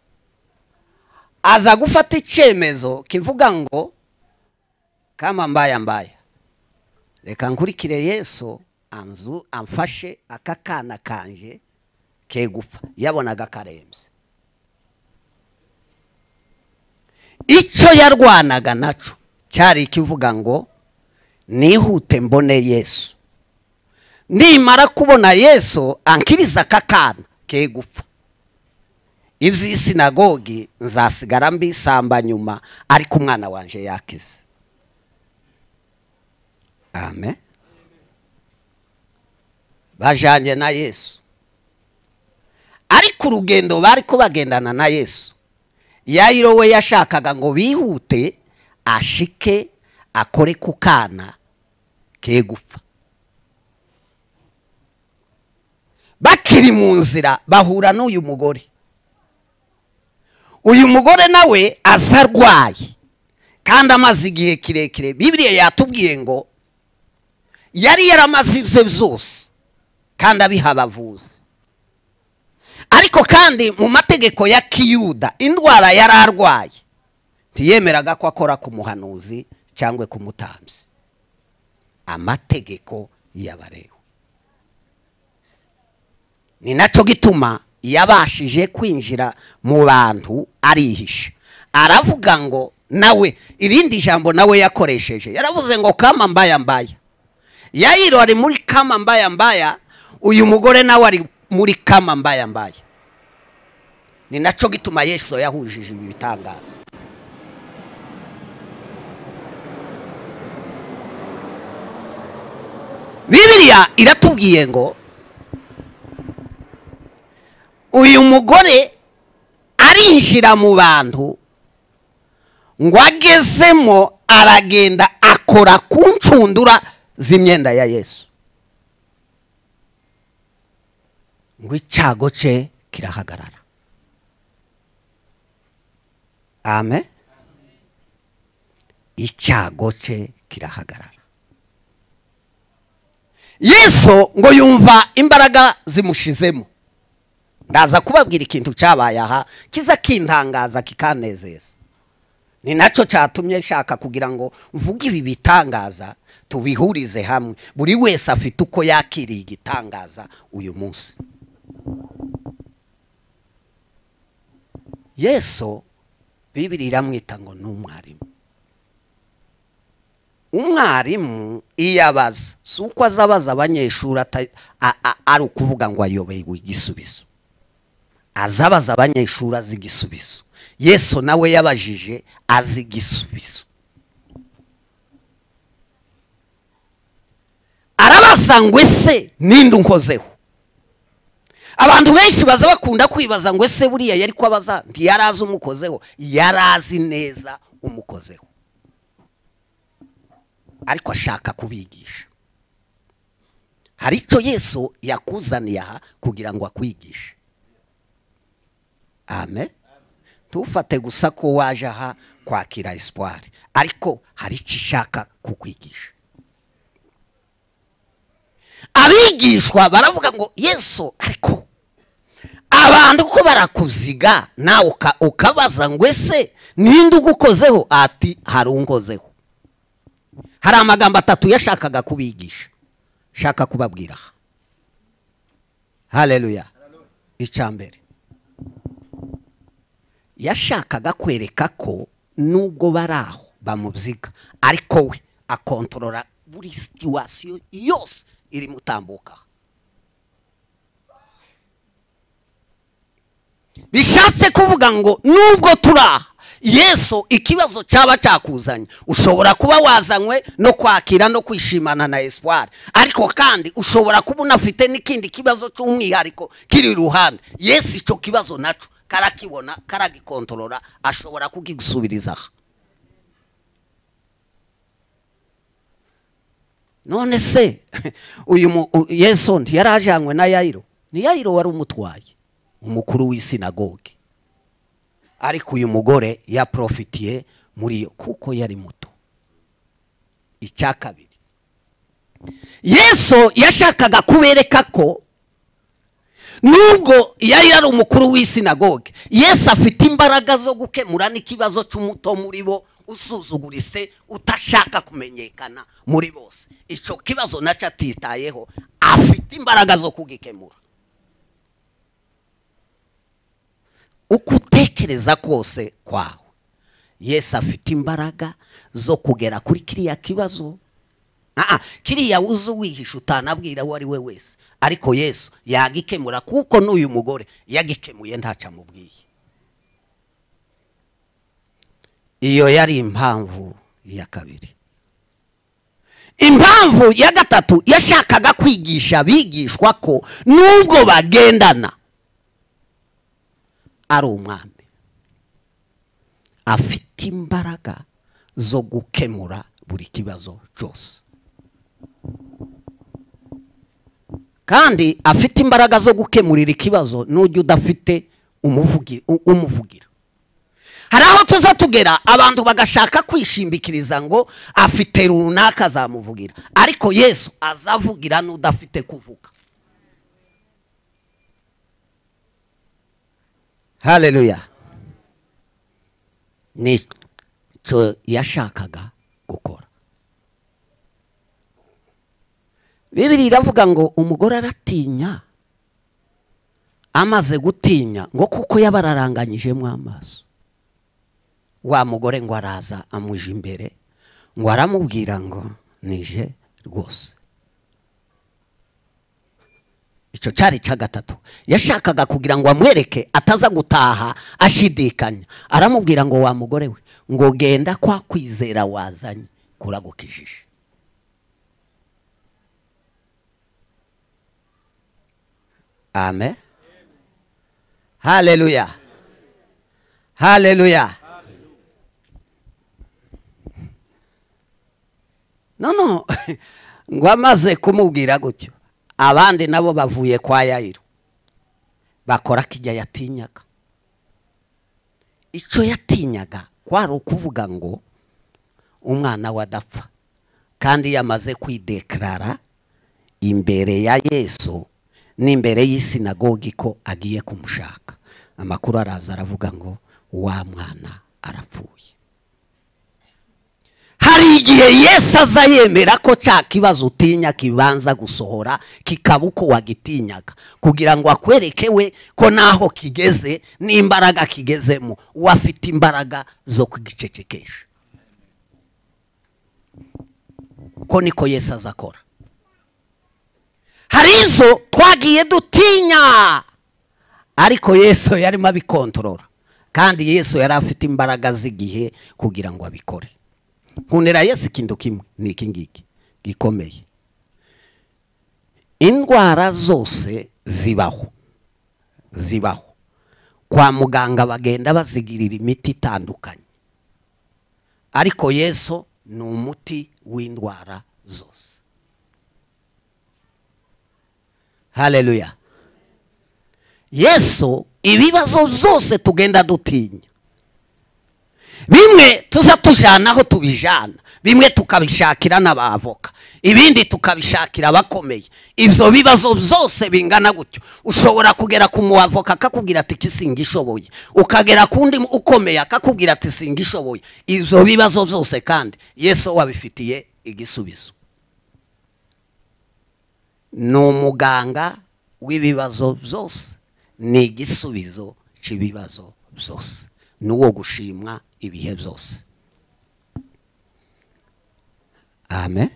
aza gufata icyemezo kivuga ngo kama mbaya reka nkurikire Yesu, amfashe akakana kanje ke gupfa. Yabonaga karembye. Icyo yarwanaga naco cyari kivuga ngo nihute mbone Yesu, nimara kubona Yesu ankiriza akakana ke gupfa, iby'isinagogi nzasigara mbisamba nyuma, ariko umwana wanje yakize. Amen. Bajanye na Yesu, ariko urugendo bari ko bagendana na Yesu, Yayiro we yashakaga ngo bihute ashike akore ku kana ke gupfa. Bakiri mu nzira bahura n'uyu mugore. Uyu mugore nawe azarwaye kandi amaze igihe kirekire. Bibiliya yatubwiye ngo yari yaramaze ibye byose kandi abiha abavuzi, ariko kandi mu mategeko ya Kiyuda indwara yari arwaye ntiyemeraga ko akora ku muhanuzi cyangwa ku mutambyi. Amategeko y'Abalewi. Ni nacyo gituma yabashije kwinjira mu bantu arihisha. Aravuga ngo nawe, irindi jambo nawe yakoresheje, yaravuze ngo kama mbaya mbaya. Yayiro ari muri kama mbaya mbaya, uyu mugore nawe ari muri kama mbaya mbaya. Ni nacyo gituma Yesu yahujije ibi bitangaza. Bibiliya iratubwiye ngo uyu mugore arinjira mu bantu, ngo agezemo aragenda akora ku ncundura z'imyenda ya Yesu, ngo icyago cye kirahagarara. Amen. Icyago cye kirahagarara. Yesu ngo yumva imbaraga zimushizemo. Ndaza kubabwira ikintu cyabaye aha kiza kintangaza kikanezeza. Ni nacyo cyatumye nshaka kugira ngo mvuge ibi bitangaza tubihurize hamwe, buri wese afite uko yakiriye igitangaza uyu munsi. Yesu Bibiliya iramwita ngo ni umwarimu. Umwarimu iyo abaza si uko azabaza abanyeshuri ari ukuvuga ngo ayobeye igisubizo, azabaza abanyeshuri azi igisubizo. Yesu nawe yabajije azi igisubizo. Arabaza ngo ese ninde unkozeho? Abantu benshi baza bakunda kwibaza ngo ese buriya yari ko abaza ntiyarazi umukozeho. Yarazi neza umukozeho, ariko ashaka kubigisha. Hari icyo Yesu yakuzaniye aha kugira ngo akwigishe. Amen. Tufate gusa ko waje aha kwakira espoir, ariko hari icyo ishaka kukwigisha. Abigishwa baravuga ngo Yesu, ariko abantu ko barakuziga nawe ukabaza ngo ese ninde ugukozeho? Ati hari unkozeho. Hari amagambo atatu yashakaga kubigisha, shaka kubabwira. Haleluya. Icyambere, yashakaga kwereka ko nubwo baraho bamubyiga, ariko we akontorora buri situation yose iri mutambuka. Bishatse kuvuga ngo nubwo turaha Yesu, ikibazo cyaba cyakuzanye ushobora kuba wazanywe no kwakira no kwishimana na espoir, ariko kandi ushobora kuba unafite n'ikindi kibazo cy'umwihariko kiri ruhande. Yesu icyo kibazo naco karakibona, karagikontorora, ashobora kugusubiriza. None se uyu Yesu ntiyarajanywe na Yayiro? Ni Yayiro wari umutwaye, umukuru w'isinagogi, ariko uyu mugore yaprofitiye muri yo kuko yari muto. Icya kabiri, Yesu yashakaga kubereka ko nubwo yari ari umukuru w'isinagogi, Yesu afite imbaraga zo gukemura n'ikibazo cy'umuto muri bo usuzugurise, utashaka kumenyekana muri bose. Icyo kibazo naco atitayeho, afite imbaraga zo kugikemura. Uko utekereza kose kwawe, Yesu afite imbaraga zo kugera kuri kiriya kibazo kiriya wuzu wihisha utanabwira uwo ari we wese, ariko Yesu yagikemura kuko n'uyu mugore yagikemuye ntacyo amubwiye. Iyo yari impamvu ya kabiri. Impamvu ya gatatu, yashakaga kwigisha abigishwa ko nubwo bagendana ari umwami, afite imbaraga zo gukemura buri kibazo cyose, kandi afite imbaraga zo gukemurira ikibazo n'ujya udafite umuvugira. Hari aho tuza tugera abantu bagashaka kwishimikiriza ngo afite runaka azamuvugira, ariko Yesu azavugira n'udafite kuvuga. Haleluya. Nicyo yashakaga gukora. Bibiliya iravuga ngo umugore aratinya, amaze gutinya ngo kuko yabararanganyijemo amaso. Wa mugore ngo araza amuje imbere, ngo aramubwira ngo nije rwose. Icyo cyari cya gatatu. Yashakaga kugira ngo amwereke ataza gutaha ashidikanya. Aramubwira ngo wa mugore we, ngo genda kwa kwizera wazanye kuragukijije. Amen. Haleluya. Haleluya. No ngo amaze kumubwira gutyo, abandi nabo bavuye kwa Yayiro bakora kijya yatinyaga. Icyo yatinyaga kwari ukuvuga ngo umwana wadapfa, kandi yamaze kwideklara imbere ya Yesu n'imbere y'isinagogi ko agiye kumushaka. Amakuru araza aravuga ngo wa mwana arapfuye. Hari igihe Yesu aza yemera ko cya kibazo utinya kibanza gusohora kikaba uko wagitinyaga, kugira ngo akwereke we ko naho kigeze n'imbaraga kigezemo wafite imbaraga zo kugicecekesha. Ko niko Yesu azakora. Hari izo twagiye dutinya, ariko Yesu yarimo abikontorora, kandi Yesu yari afite imbaraga z'igihe kugira ngo abikore. Nkunera Yesu ikintu kimwe ni iki ngiki gikomeye. Indwara zose zibaho kwa muganga, bagenda bazigirira imiti itandukanye, ariko Yesu ni umuti w'indwara zose. Haleluya. Yesu ibibazo zose tugenda dutinya, bimwe tuza tujana aho tubijana, bimwe tukabishakira n'abavoka, ibindi tukabishakira abakomeye. Ibyo bibazo byose bingana gutyo, ushobora kugera ku muavoka akakubwira ati kisingishoboye, ukagera kundi ukomeye akakubwira ati singishoboye. Ibyo bibazo byose kandi Yesu wabifitiye igisubizo. Ni umuganga w'ibibazo byose, ni igisubizo cy'ibibazo byose, ni uwo gushimwa ibihe byose. Amen.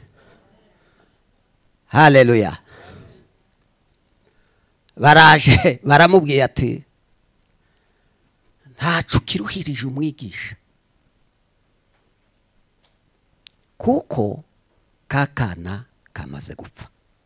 Haleluya. Baraje baramubwiye ati ntacu kiruhirije umwigisha, kuko kakana kamaze gupfa.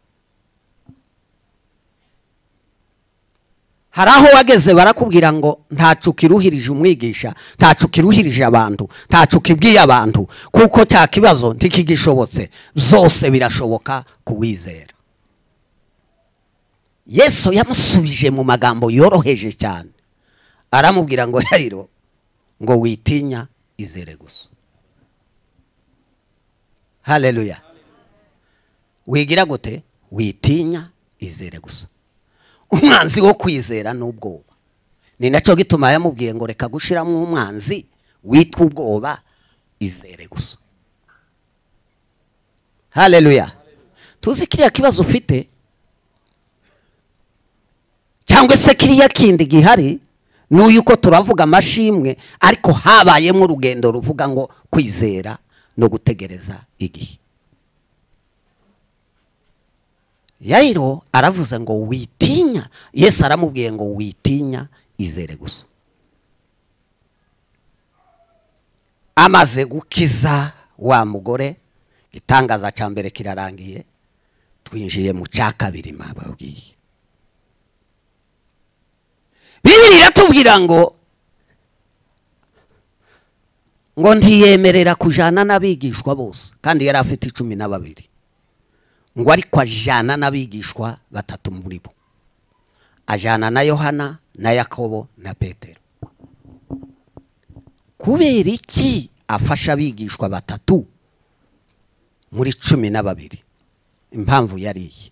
Hari aho wageze barakubwira ngo ntacu kiruhirije umwigisha, ntacu kiruhirije abantu, ntacu kibwiye abantu, kuko cya kibazo ntikigishobotse, byose birashoboka kuwizera. Yesu yamusubije mu magambo yoroheje cyane, aramubwira ngo Yayiro, ngo witinya, izere gusa. Haleluya. Wigira gute? Witinya, izere gusa. Umwanzi wo kwizera n'ubwoba, ni nacyo gituma yamubwiye ngo reka gushiramo umwanzi witwa ubwoba, izere gusa. Haleluya. Tuzi kiriya kibazo ufite cyangwa se kiriya kindi gihari, n'uyu ko turavuga amashimwe, ariko habayemo urugendo ruvuga ngo kwizera no gutegereza igihe. Yayiro aravuze ngo witinya. Yesu aramubwiye ngo witinya, izere gusa. Amaze gukiza wa mugore, igitangaza cya mbere kirarangiye, twinjiye mu cya kabiri mababwiye. Bibiliya iratubwira ngo ntiyemerera kujana n'abigishwa bose, kandi yari afite 12, ngo ariko ajana n'abigishwa 3 muri bo, ajana na Yohana na Yakobo na Petero. Kubera iki afasha abigishwa 3 muri 12? Impamvu yari iyi: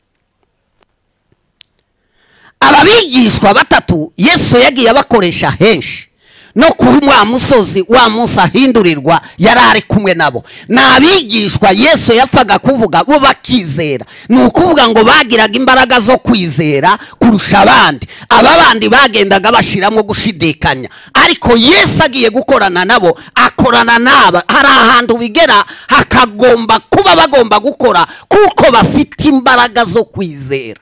ababigishwa 3 Yesu yagiye abakoresha henshi, no kuri wa musozi wa Musa ahindurirwa yari ari kumwe nabo. N'abigishwa Yesu yapfaga kuvuga bo bakizera, ni ukuvuga ngo bagiraga imbaraga zo kwizera kurusha abandi. Aba bandi bagendaga bashiramo gushidikanya, ariko Yesu agiye gukorana nabo, akorana naba. Hari ahantu bigera hakagomba kuba bagomba gukora, kuko bafite imbaraga zo kwizera.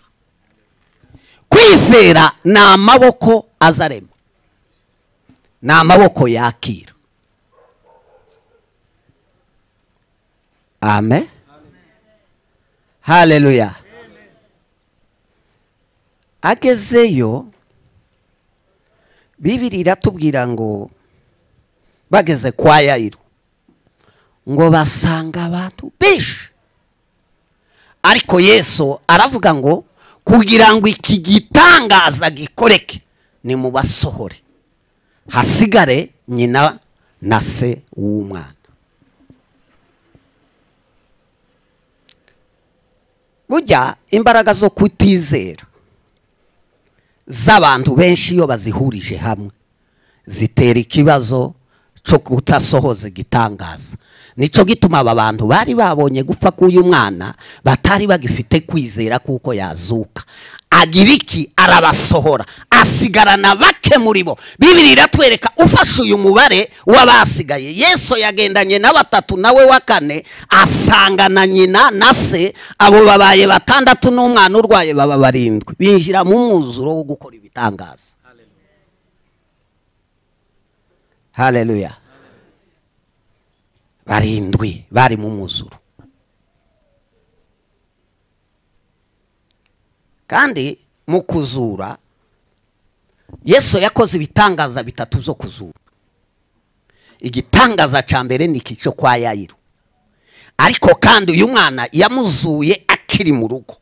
Kwizera ni amaboko azarema, ni amaboko yakira. Amen. Haleluya. Agezeyo, Bibiliya iratubwira ngo bageze kwa Yayiro ngo basanga abantu benshi, ariko Yesu aravuga ngo kugira ngo iki gitangaza gikoreke, ni mu basohore, hasigare nyina na se w'umwana. Burya imbaraga zo kutizera z'abantu benshi iyo bazihurije hamwe zitera ikibazo cyo kutasohoza igitangaza. Nico gituma aba bantu bari babonye gupfa k'uyu mwana batari bagifite kwizera kuko yazuka. Agira iki? Arabasohora, asigarana bake muri bo. Bibiliya iratwereka ufashe uyu mubare w'abasigaye, Yesu yagendanye na 3, nawe wa 4 asangana nyina na se, abo babaye 6 n'umwana urwaye baba 7, binjira mu mwuzuro wo gukora ibitangaza. Haleluya. 7 bari mu mwuzuro. Kandi mu kuzura Yesu yakoze ibitangaza 3 zo kuzura. Igitangaza cya mbere ni cyo kwa Yayiro, ariko kandi uyu mwana yamuzuye akiri mu rugo.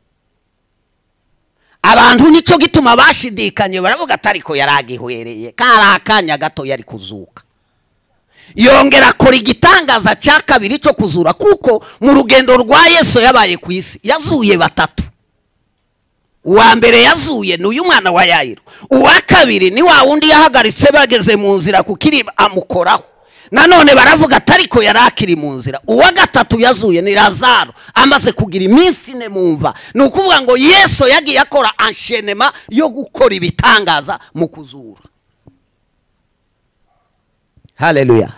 Abantu nicyo gituma bashidikanye, baravuga atariko yaragihwereye, kari akanya gato yari kuzuka. Yongera akora igitangaza cya kabiri cyo kuzura, kuko mu rugendo rwa Yesu yabaye ku isi yazuye 3. Uwa mbere yazuye ni uyu mwana wa Yayiro, uwa kabiri ni wa wundi yahagaritse bageze mu nzira kukiriba amukoraho, nanone baravuga atariko yarakiri mu nzira. Uwa gatatu yazuye ni Lazaro, amaze kugira iminsi 4 mumva. Ni ukuvuga ngo Yesu yagiye akora anshenema yo gukora ibitangaza mu kuzura. Haleluya.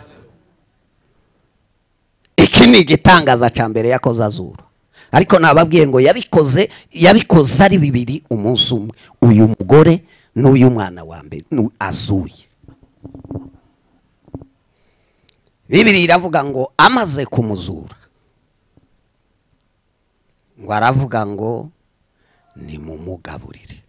Iki ni igitangaza cya mbere yakoze azura, ariko nababwiye ngo yabikoze ari 2 umunsi umwe, uyu mugore n'uyu mwana wa mbere azuye. Bibiliya iravuga ngo amaze kumuzura, ngo aravuga ngo ni mumugaburire.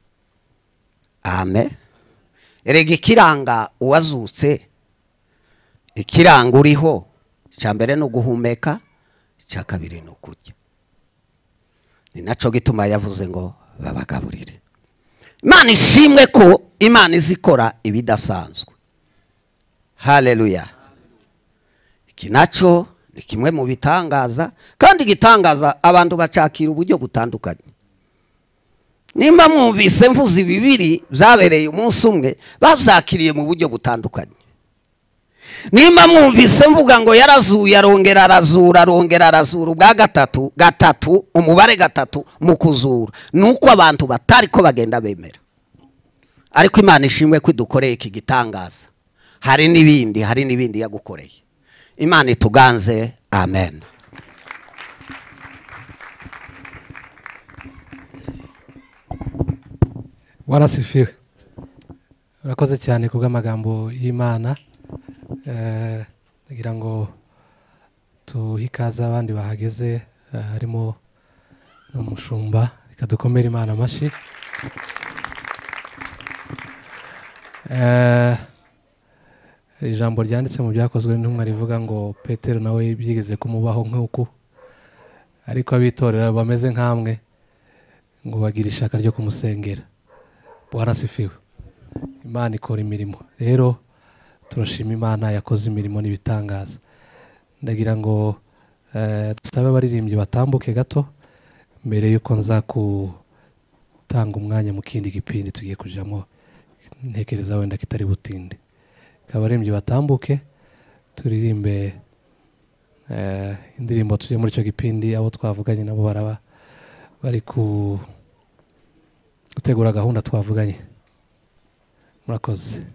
Amen. Erega ikiranga uwazutse, ikiranga uriho, cya mbere no guhumeka, cya kabiri no kurya. Ni naco gituma yavuze ngo babagaburire. Imana ishimwe ko Imana izikora ibidasanzwe. Haleluya. Iki naco ni kimwe mu bitangaza, kandi gitangaza abantu bacakira uburyo butandukanye. Nimba mwumvise mvuze 2 byabereye umunsi umwe, bavyakiriye mu buryo butandukanye. Nimba mwumvise mvuga ngo yarazuye arongera arazura, ubwa gatatu, umubare 3 mu kuzura, nuko abantu batari ko bagenda bemera. Ariko Imana ishimwe ko idukoreye iki gitangaza. Hari n'ibindi yagukoreye. Imana ituganze. Amen. warasifiwe. Urakoze cyane kubw'amagambo y'Imana. Ngira ngo tuhikaza abandi bahageze, harimo n'umushumba. Reka dukomere Imana amashyi. Ijambo ryanditse mu byakozwe n'intumwa rivuga ngo Petero nawe byigeze kumubaho nk'uku, ariko abitorera bameze nk'amwe ngo bagira ishaka ryo kumusengera. Warasifiwe. Imana ikora imirimo. Rero turashima Imana yakoze imirimo n'ibitangaza. Ndagira ngo tusabe abaririmbyi batambuke gato mbere yuko nza gutanga umwanya mu kindi gipindi tugiye kujamo, ntekereza wenda kitari butinde. Abaririmbyi batambuke turirimbe indirimbo tuje muri cyo gipindi. Abo twavuganye nabo baraba bari gutegura gahunda twavuganye. Murakoze.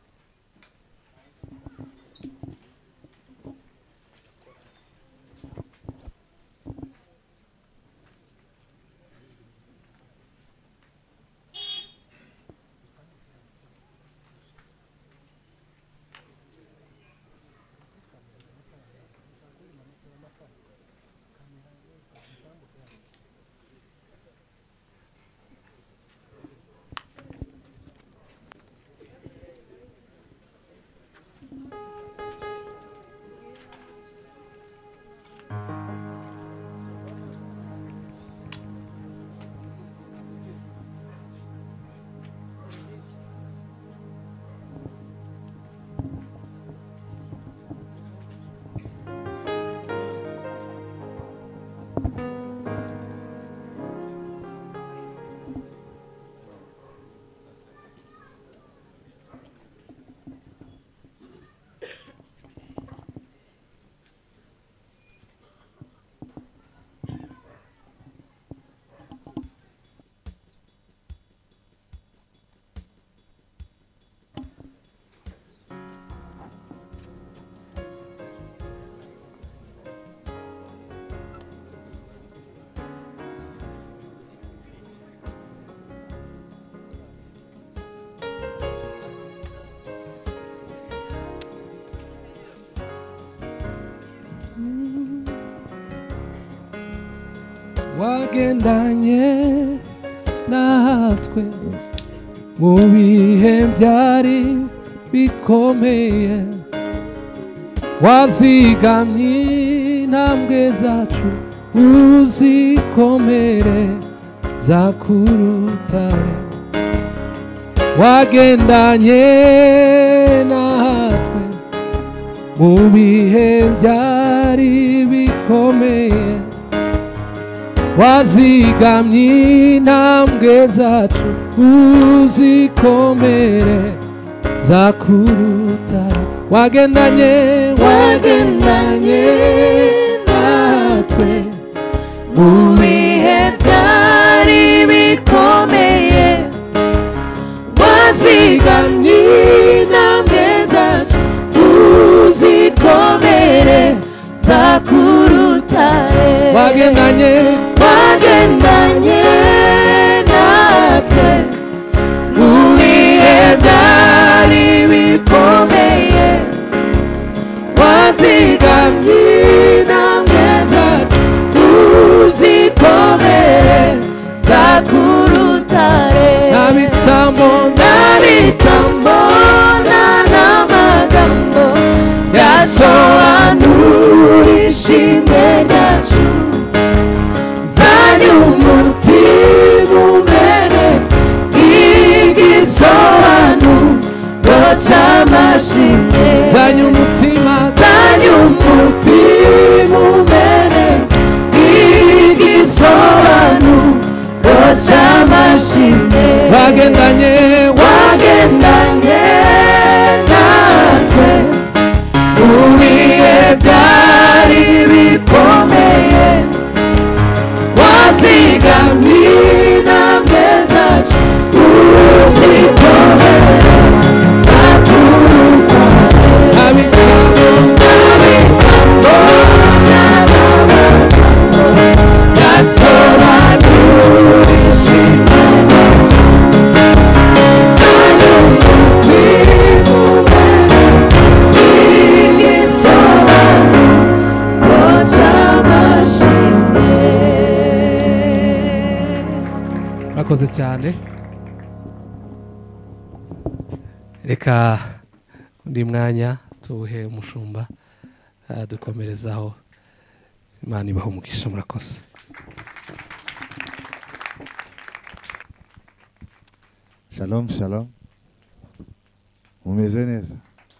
Wagendanye natwe mu bihe byari bikomeye, wazigamye intambwe zacu uzikomere zakurutare. Wagendanye natwe mu bihe byari bikomeye, wazigamye intambwe zacu uzikomere zakurutare. Wagendanye natwe mu bihe byari bikomeye, wazigamye intambwe zacu uzikomere zakurutare. Wagendanye natwe mu bihe byari bikomeye, wazigamye intambwe zacu uzikomere zakurutare. Nabitambo n'amagambo yasobanura ishimwe ryacu, nzanye umutima umenetse igisobanuro c'amashimwe. Nzanye umutima umenetse igisobanuro c'amashimwe. Wagendanye natwe mu bihe byari bikomeye, wazigamye intambwe zacu uzikomere zakurutare. cyane. Reka undi mwanya tuwuhe umushumba dukomerezaho. Imana ibaho umugisha, murakoze. Shalom shalom. Mumeze neza?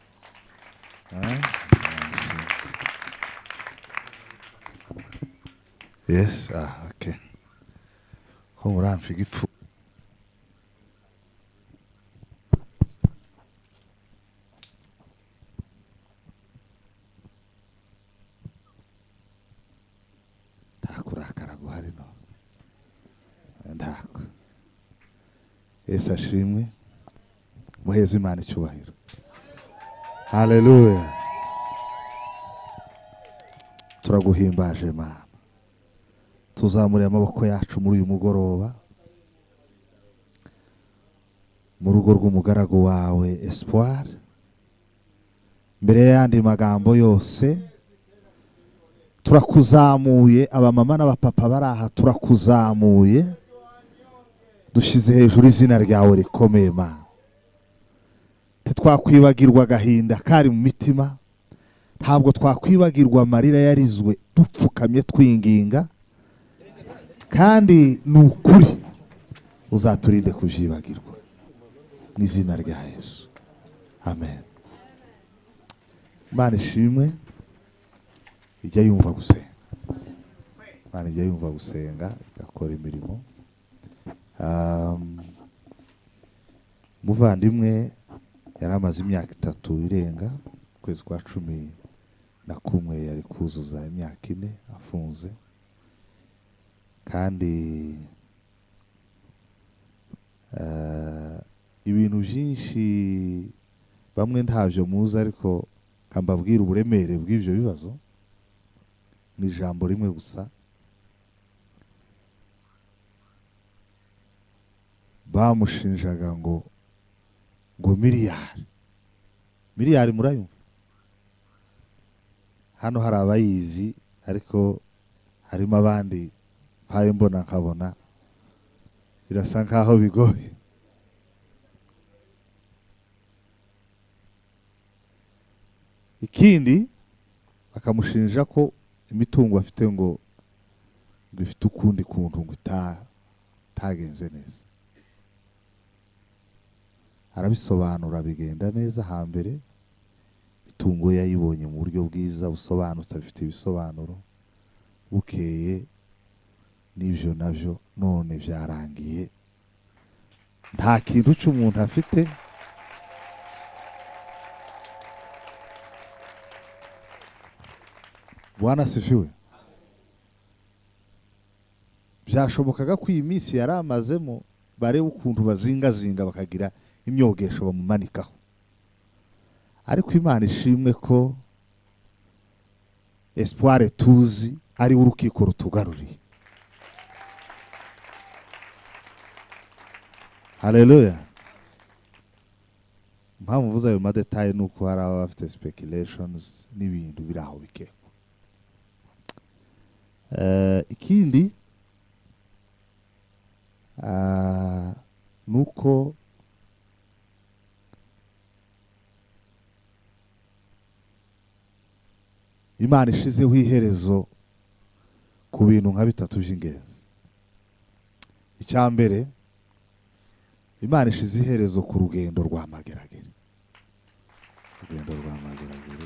Yes, okay. Ko muramfiga ipfu. Ndakurakara guhari no. Ndako. Yesu ashimwe. Muheze Imana icyubahiro. Haleluya. Turaguhimbaje Mana. Tuzamure amaboko yacu muri uyu mugoroba mu rugo rw'umugaragu wawe Espoir. Mbere y'andi magambo yose turakuzamuye, abamama n'abapapa baraha turakuzamuye, dushize hejuru izina ryawe rikomeye Mana. Ntitwakwibagirwa agahinda kari mu mitima, ntabwo twakwibagirwa amarira yarizwe dupfukamye twinginga, kandi ni ukuri uzaturinde kubyibagirwa mu izina rya Yesu, amen. Imana ishimwe, ijya yumva gusenga, Imana ijya yumva gusenga igakora imirimo. Muvandimwe yari amaze imyaka 3 irenga, kwezi kwa 11 yari kuzuza imyaka 4 afunze, kandi ibintu byinshi bamwe ntabyo muzi, ariko kambabwira uburemere bw'ibyo bibazo. Ni ijambo rimwe gusa, bamushinjaga ngo miliyari murayumva. Hano hari abayizi, ariko harimo abandi mpaye mbona nkabona birasa nkaho bigoye. Ikindi bakamushinja ko imitungo afite ngo bifite ukundi kuntu ngo itagenze neza. Arabisobanura bigenda neza hambere, imitungo yayibonye mu buryo bwiza busobanutse, bifite ibisobanuro. Bukeye n'ibyo nabyo none byarangiye, nta kintu cy'umuntu afite. Bwana sifiwe. Byashobokaga ko iyi minsi yari amazemo bareba ukuntu bazingazinga bakagira imyogesho bamumanikaho, ariko Imana ishimwe ko Espoir tuzi ari urukiko rutugaruriye. Haleluya. Mpamvu mvuze ayo madetaye nuko hari abafite speculations n'ibintu biraho bikekwa. Ikindi nuko Imana ishizeho iherezo ku bintu nka 3 by'ingenzi. Icya mbere, Imana ishize iherezo ku rugendo rwa Mageragere. Urugendo rwa Mageragere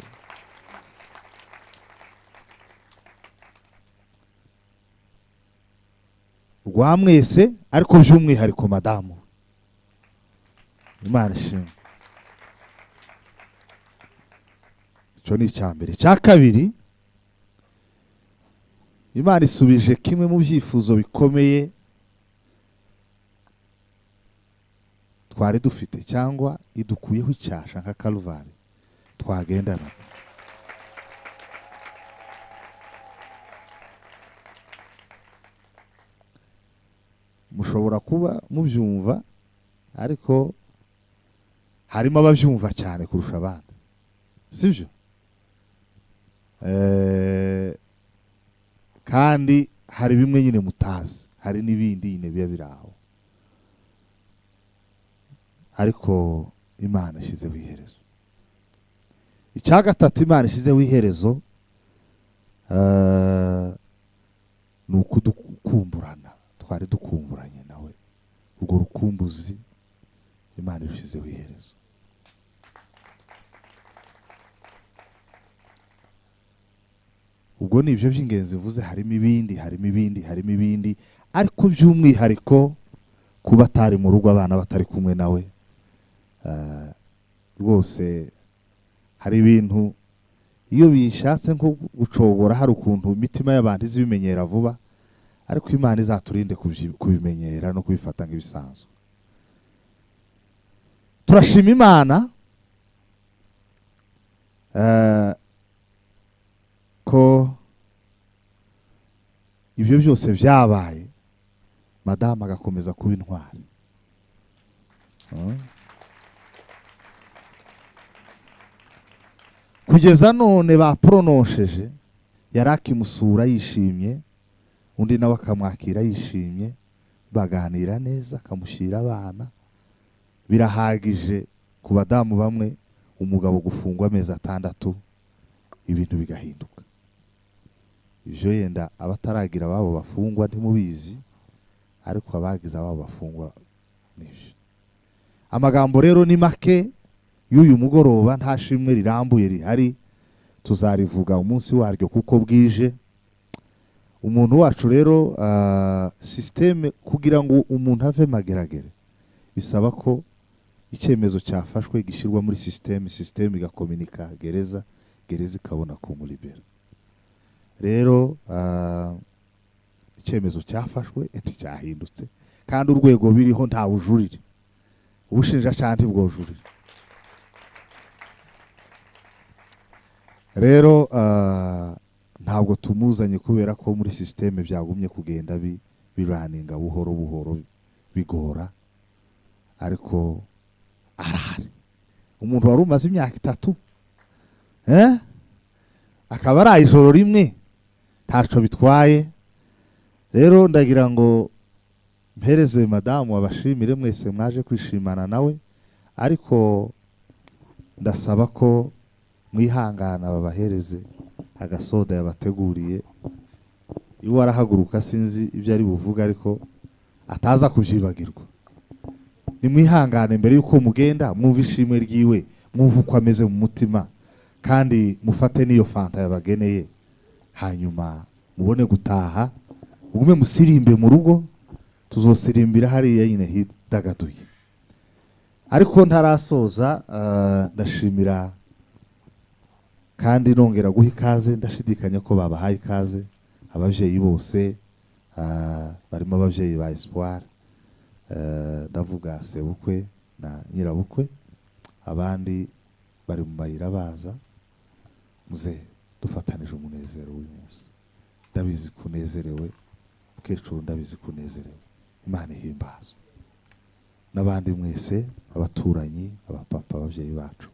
rwa mwese, ariko by'umwihariko madamu. Imana ishimwe. Icyo ni icya mbere. Icya kabiri, Imana isubije kimwe mu byifuzo bikomeye twari dufite, cyangwa idukuyeho icyasha nka Kalvari twagendana. Mushobora kuba mubyumva, ariko harimo ababyumva cyane kurusha abandi, sibyo? Kandi hari bimwe nyine mutazi, hari n'ibindi nyine biba biraho. ariko imana ishyizeho iherezo. icya gatatu imana ishyizeho iherezo ni ukudukumburana. twari dukumburanye nawe, urwo rukumbuzi imana ishyizeho iherezo. ubwo ni ibyo by'ingenzi mvuze, harimo ibindi ariko by'umwihariko kuba atari mu rugo, abana batari kumwe nawe, rwose hari ibintu iyo bishatse nko gucogora, hari ukuntu imitima y'abantu izi bimenyera vuba, ariko imana izaturinde kubimenyera no kubifata nk'ibisanzwe. turashima imana ko ibyo byose byabaye, madamu agakomeza kuba intwari. kugeza none bapronosheje, yari akimusura yishimye, undi nawe akamwakira yishimye, baganira neza, akamushyira abana. birahagije ku badamu bamwe umugabo gufungwa amezi 6 ibintu bigahinduka. ibyo yenda abataragira ababo bafungwa ntimubizi, ariko abagize ababo bafungwa nibyo. amagambo rero ni make y'uyu mugoroba, nta shimwe rirambuye rihari, tuzarivuga umunsi waryo kuko bwije. umuntu wacu rero systeme kugira ngo umuntu ave mageragere bisaba ko icyemezo cyafashwe gishyirwa muri systeme igakomunika gereza ikabona kumulibera. rero icyemezo cyafashwe nticyahindutse, kandi urwego biriho nta bujurire, ubushinjacyaha ntibwojurire. rero ntabwo tumuzanye kubera ko muri systeme byagumye kugenda biraninga buhoro buhoro bigora, ariko arahari. umuntu wari umaze imyaka 3 akaba ari ijoro rimwe, ntaco bitwaye. rero ndagira ngo mpereze madamu abashimire mwese mwaje kwishimana nawe, ariko ndasaba ko mwihangana babahereze agasoda yabateguriye. iwe arahaguruka sinzi ibyo ari buvuga, ariko ataza kubyibagirwa. nimwihangane mbere yuko mugenda, mwumva ishimwe ryiwe, mwumva uko ameze mu mutima, kandi mufate n'iyo fanta yabageneye, hanyuma mubone gutaha. ugume musirimbe mu rugo, tuzosirimbira hariya nyine hidagaduye. ariko ntarasoza, ndashimira kandi nongera guha ikaze, ndashidikanya ko babahaye ikaze ababyeyi bose, barimo ababyeyi ba Espoir, ndavuga sebukwe na nyirabukwe, abandi bari mu mayira baza. muze dufatanije umunezero w'uyu munsi. ndabizi kunezerewe, mukecuru ndabizi kunezerewe. imana ihimbazwe. n'abandi mwese, abaturanyi, abapapa, ababyeyi bacu,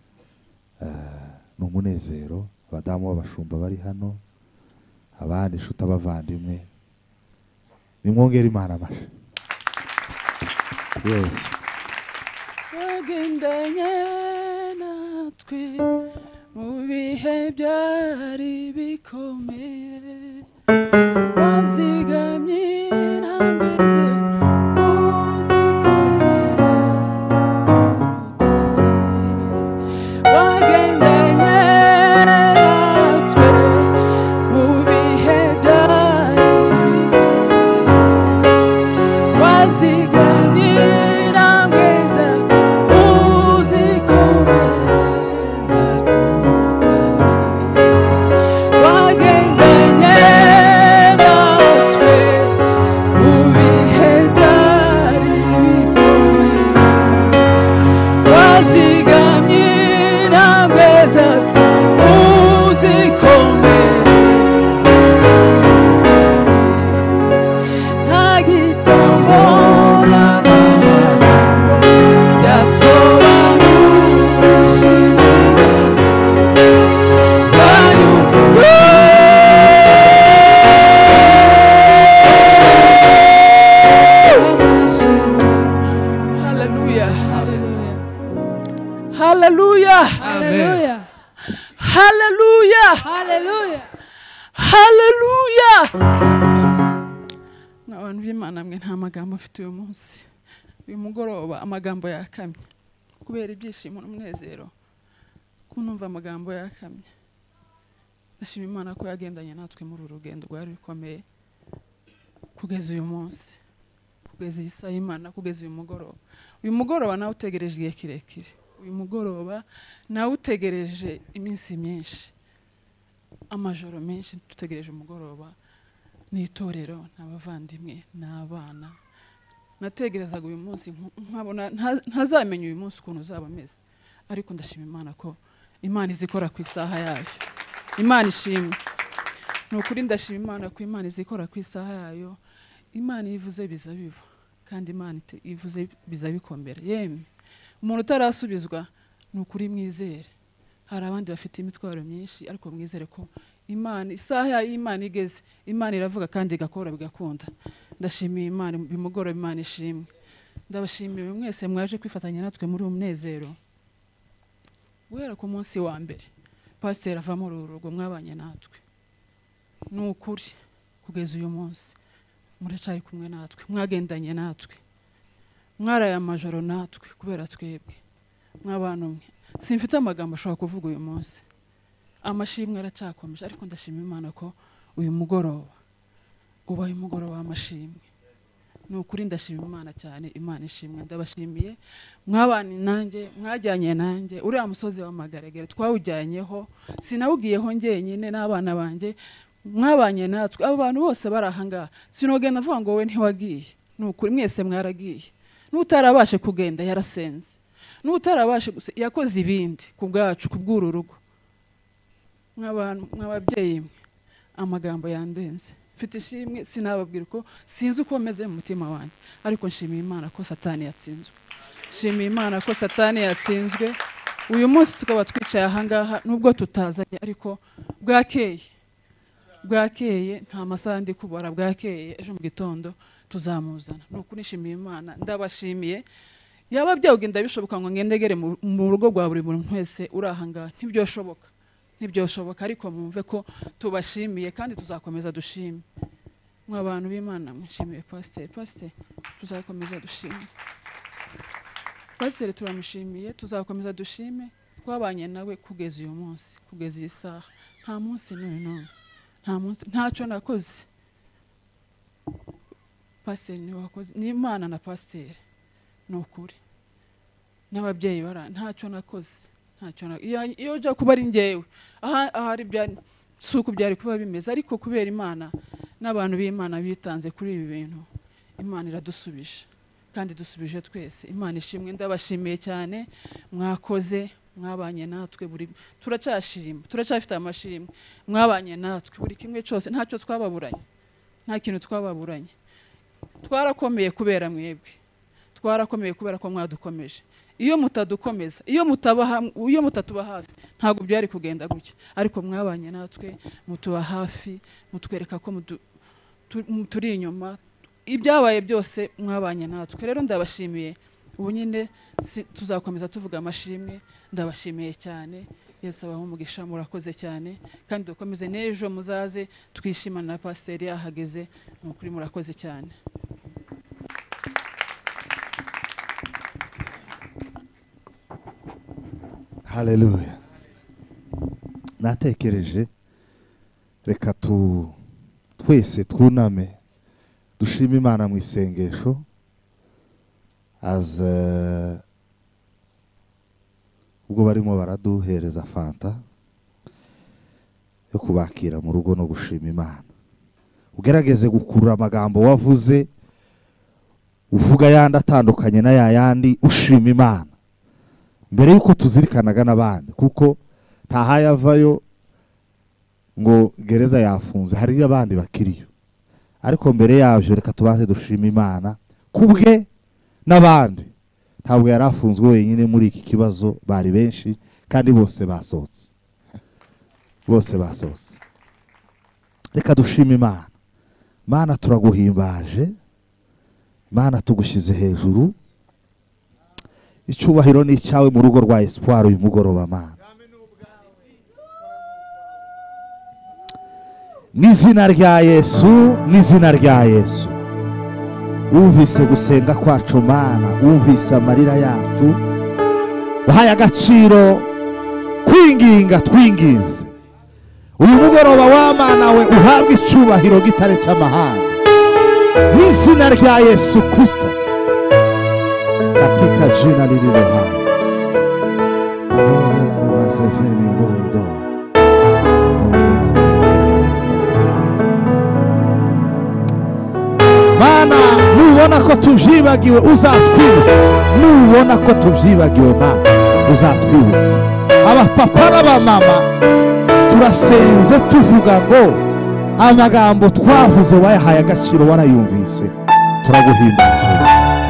ni umunezero. abadamu b'abashumba bari hano, abandi inshuti, abavandimwe, nimwongere imana amashyi. yes. wagendanye natwe mu bihe byari bikomeye, wazigamye intambwe ze uzikomera urutare. wagendanye natwe mu bihe byari bikomeye, wazigamye intambwe ze uzikomereza ku rutare. wagendanye Hallelujah. Hallelujah. Hallelujah. Hallelujah. Hallelujah. N'abantu b'Imana mwe nta magambo afite uyu munsi. Uyu mugoroba amagambo yakamye. Kubera ibyishimo n'umunezero. Kunumva amagambo yakamye. Ndashima Imana ko yagendanye natwe muri uru rugendo rwari rukomeye. Kugeza uyu munsi. Kugeza iyi saha Imana kugeza uyu mugoroba. Uyu mugoroba nawe utegereje igihe kirekire. Uyu mugoroba nawe utegereje iminsi myinshi. Amajoro menshi dutegereje umugoroba n'itorero n'abavandimwe n'abana. Nategerezaga uyu munsi nkabona ntazamenya uyu munsi ukuntu uzaba ameze. Ariko ndashima Imana ko Imana izikora ku isaha yayo. Imana ishimwe. Nukuri ndashima Imana ko Imana izikora ku isaha yayo. Imana yivuze biza biba kandi Imana ivuze biza bikombera. Yemwe umuntu utarasubizwa nukuri mwizere. Hari abandi bafite imitwaro myinshi ariko mwizere ko Imana isaha y'Imana igeze. Imana iravuga kandi igakora bigakunda. Ndashimiye Imana bimugora Imana ishimwe. Ndabashimiye mwese mwaje kwifatanya natwe muri uwo munezero. Guhera ku munsi wa mbere Pastor ava mu rugo mwabanye natwe. Nukuri kugeza uyu munsi muracari kumwe natwe, mwagendanye natwe. Mwaraye amajoro natwe kubera twebwe. Mw'abantu mwe simfite amagambo ashobora kuvuga uyu munsi. Amashimwe aracakomeje ariko ndashima Imana ko uyu mugoroba ubaye umugoroba w'amashimwe. Nukuri ndashima Imana cyane. Imana ishimwe. Ndabashimiye mwabanye nanjye, mwajyanye nanjye uriya musozi w'amagaregere twawujyanyeho, sinawugiyeho njyenyine n'abana banjye. Mwabanye natwe abantu bose barahangaha. Sinogenda avuga ngo we ntiwagiye. Nukuri mwese mwaragiye. N'utarabashe kugenda yarasenze. N'utarabashe yakoze ibindi ku bwacu kubw'uru rugo. Mwababyeyi mwe amagambo yandenze. Mfite ishimwe sinababwira ko sinzi uko meze mu mutima wanjye ariko nshimiye Imana ko Satani yatsinzwe. Nshimiye Imana ko Satani yatsinzwe. Uyu munsi tukaba twicaye ahangaha nubwo tutazanye ariko bwakeye nta masaha ndi kubara bwakeye ejo mu gitondo tuzamuzana. Nukuri nshimiye Imana. Ndabashimiye. Yaba byawugenda bishoboka ngo ngendegere mu rugo rwa buri muntu wese urahangaha ntibyoshoboka ariko mumve ko tubashimiye kandi tuzakomeza dushime. Mw'abantu b'Imana mwishimiye Pastor tuzakomeza dushime. Pastor turamushimiye tuzakomeza dushime. Twabanye nawe kugeza uyu munsi kugeza iyi saha nta munsi n'uyu nta munsi ntacyo nakoze. Pastor ni wakoze ni Imana na Pastor nukuri n'ababyeyi ntacyo nakoze. Iyo ujya kuba ari njyewe ahari suku byari kuba bimeze ariko kubera Imana n'abantu b'Imana bitanze kuri ibi bintu Imana iradusubije kandi dusubije twese. Imana ishimwe. Ndabashimiye cyane. Mwakoze mwabanye natwe turacyafite amashimwe. Mwabanye natwe buri kimwe cyose ntacyo twababuranye. Nta kintu twababuranye. Twarakomeye kubera mwebwe. Twarakomeye kubera ko mwadukomeje. Iyo mutadukomeza, iyo mutatuba hafi ntabwo byari kugenda gutya ariko mwabanye natwe mutuba hafi mutwereka ko turi inyuma. Ibyabaye byose mwabanye natwe. Rero ndabashimiye. Ubu nyine tuzakomeza tuvuga amashimwe. Ndabashimiye cyane. Yesu abaho umugisha. Murakoze cyane kandi dukomeze n'ejo muzaze twishimana na Pastor yahageze. Nukuri murakoze cyane. Haleluya. Natekereje reka twese twuname dushima Imana mu isengesho ubwo barimo baraduhereza fanta yo kubakira mu rugo no gushima Imana. Ugerageze gukurura amagambo wavuze uvuga yandi atandukanye na yandi ushima Imana mbere yuko tuzirikanaga n'abandi kuko ntahayavayo ngo gereza yafunze hari abandi bakiriyo ariko mbere yavyo reka tubanze dushima Imana kubwe n'abandi. Ntabwo yarafunzwe wenyine muri iki kibazo, bari benshi kandi bose basohotse. Reka dushima Imana. Mana turaguhimbaje, Mana tugushyize hejuru. icyubahiro ni icyawe mu rugo rwa Espoir uyu mugoroba Mana. N'izina rya Yesu, n'izina rya Yesu. Wumvise gusenga kwacu Mana, wumvise amarira yacu, wahaye agaciro kwinginga twingize. Uyu mugoroba wa Mana we uhabwe icyubahiro gitare cy'amahanga. N'izina rya Yesu Kristo. Katika jina lililo hai. Vonde la rebase vene boido. Vonde la rebase Mana, nubona ko tuvyibagiwe uzatwibutsa. Nubona ko tuvyibagiwe Mana, uzatwibutsa. Abapapa n'abamama turasenze tuvuga ngo amagambo twavuze wayahaye agaciro warayumvise. Turaguhimbaje.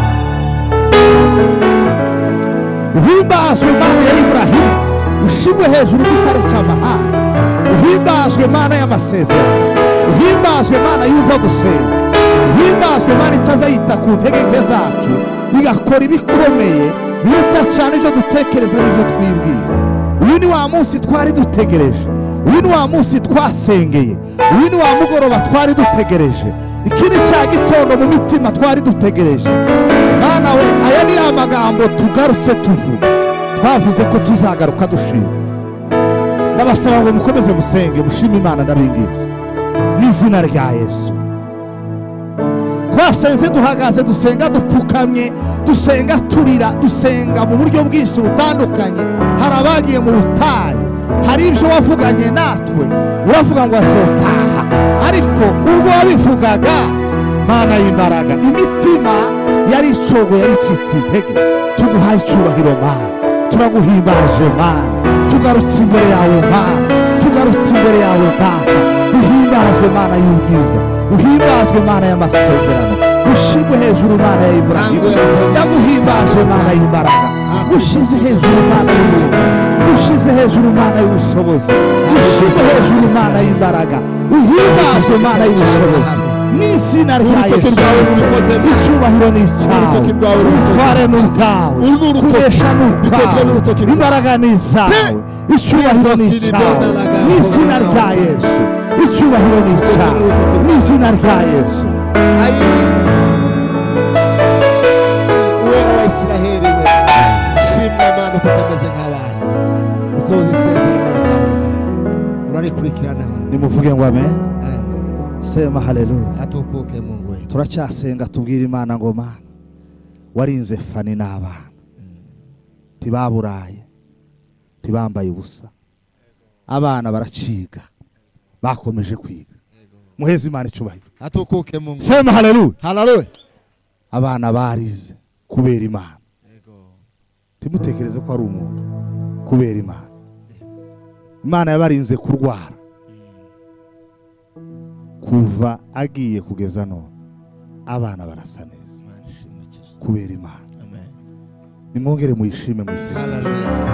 Uhimbazwe Mana ya Ibrahimu, ushimwe hejuru y'igitare cy'amahanga. Uhimbazwe Mana y'amasezerano, uhimbazwe Mana yuva gusenga, uhimbazwe Mana itazayita ku ntege nke zacu, igakora ibikomeye biruta cyane ibyo dutekereza n'ibyo twibwira. Uyu ni wa munsi twari dutegereje, uyu ni wa munsi twasengeye, uyu ni wa mugoroba twari dutegereje, iki ni cya gitondo mu mitima twari dutegereje. Mana we, aya ni amagambo tugarutse tuvuga, twavuze ko tuzagaruka dushima. Ndabasaba ngo mukomeze musenge, mushime Imana ndabingiza n'izina rya Yesu. Twasenze duhagaze, dusenga dupfukamye, dusenga turira, dusenga mu buryo bwinshi butandukanye. Hari abagiye mu butayu, hari ibyo wavuganye natwe uravuga ngo azotaha, ariko ubwo wabivugaga Mana y'imbaraga, imitima yari icogo, yari icitse intege. Tuguhaye icyubahiro Mana, turaguhimbaje Mana, tugarutse imbere yawe Mana, tugarutse imbere yawe Data. Uhimbazwe Mana y'ubwiza, uhimbazwe Mana y'amasezerano, ushimwe hejuru Mana ya Ibrahimu. Ndaguhimbaje Mana y'imbaraga, ushize hejuru Mana y'ubwiza, ushize hejuru Mana y'ubushobozi, ushize hejuru Mana y'imbaraga. Uhimbazwe Mana y'ubushobozi, n'izina rya Yesu. Icyubahiro ni icyawe, ubutware ni ubwawe, kunesha ni ubwawe, imbaraga ni izawe. Icyubahiro ni icyawe, n'izina rya Yesu. Icyubahiro ni icyawe, n'izina rya Yesu. Uwera wa Isiraheli we, shimwa Mana uko utameze nk'abantu, usohoza isezerano ryawe, urarikurikirana. Nimuvuge ngo amen. Sema haleluya. Atukuke Mungu wetu. Turacyasenga tubwira Imana ngo Mana warinze Fani n'abana, ntibaburaye, ntibambaye ubusa, abana baraciga, bakomeje kwiga. Muheze Imana icyubahiro. Atukuke Mungu. Sema haleluya. Haleluya. Abana barize kubera Imana. Timutekereze ko ari umuntu, kubera Imana. Imana yabarinze kurwara kuva agiye kugeza none, abana barasa neza kubera Imana. Nimwongere muyishime muyisenge.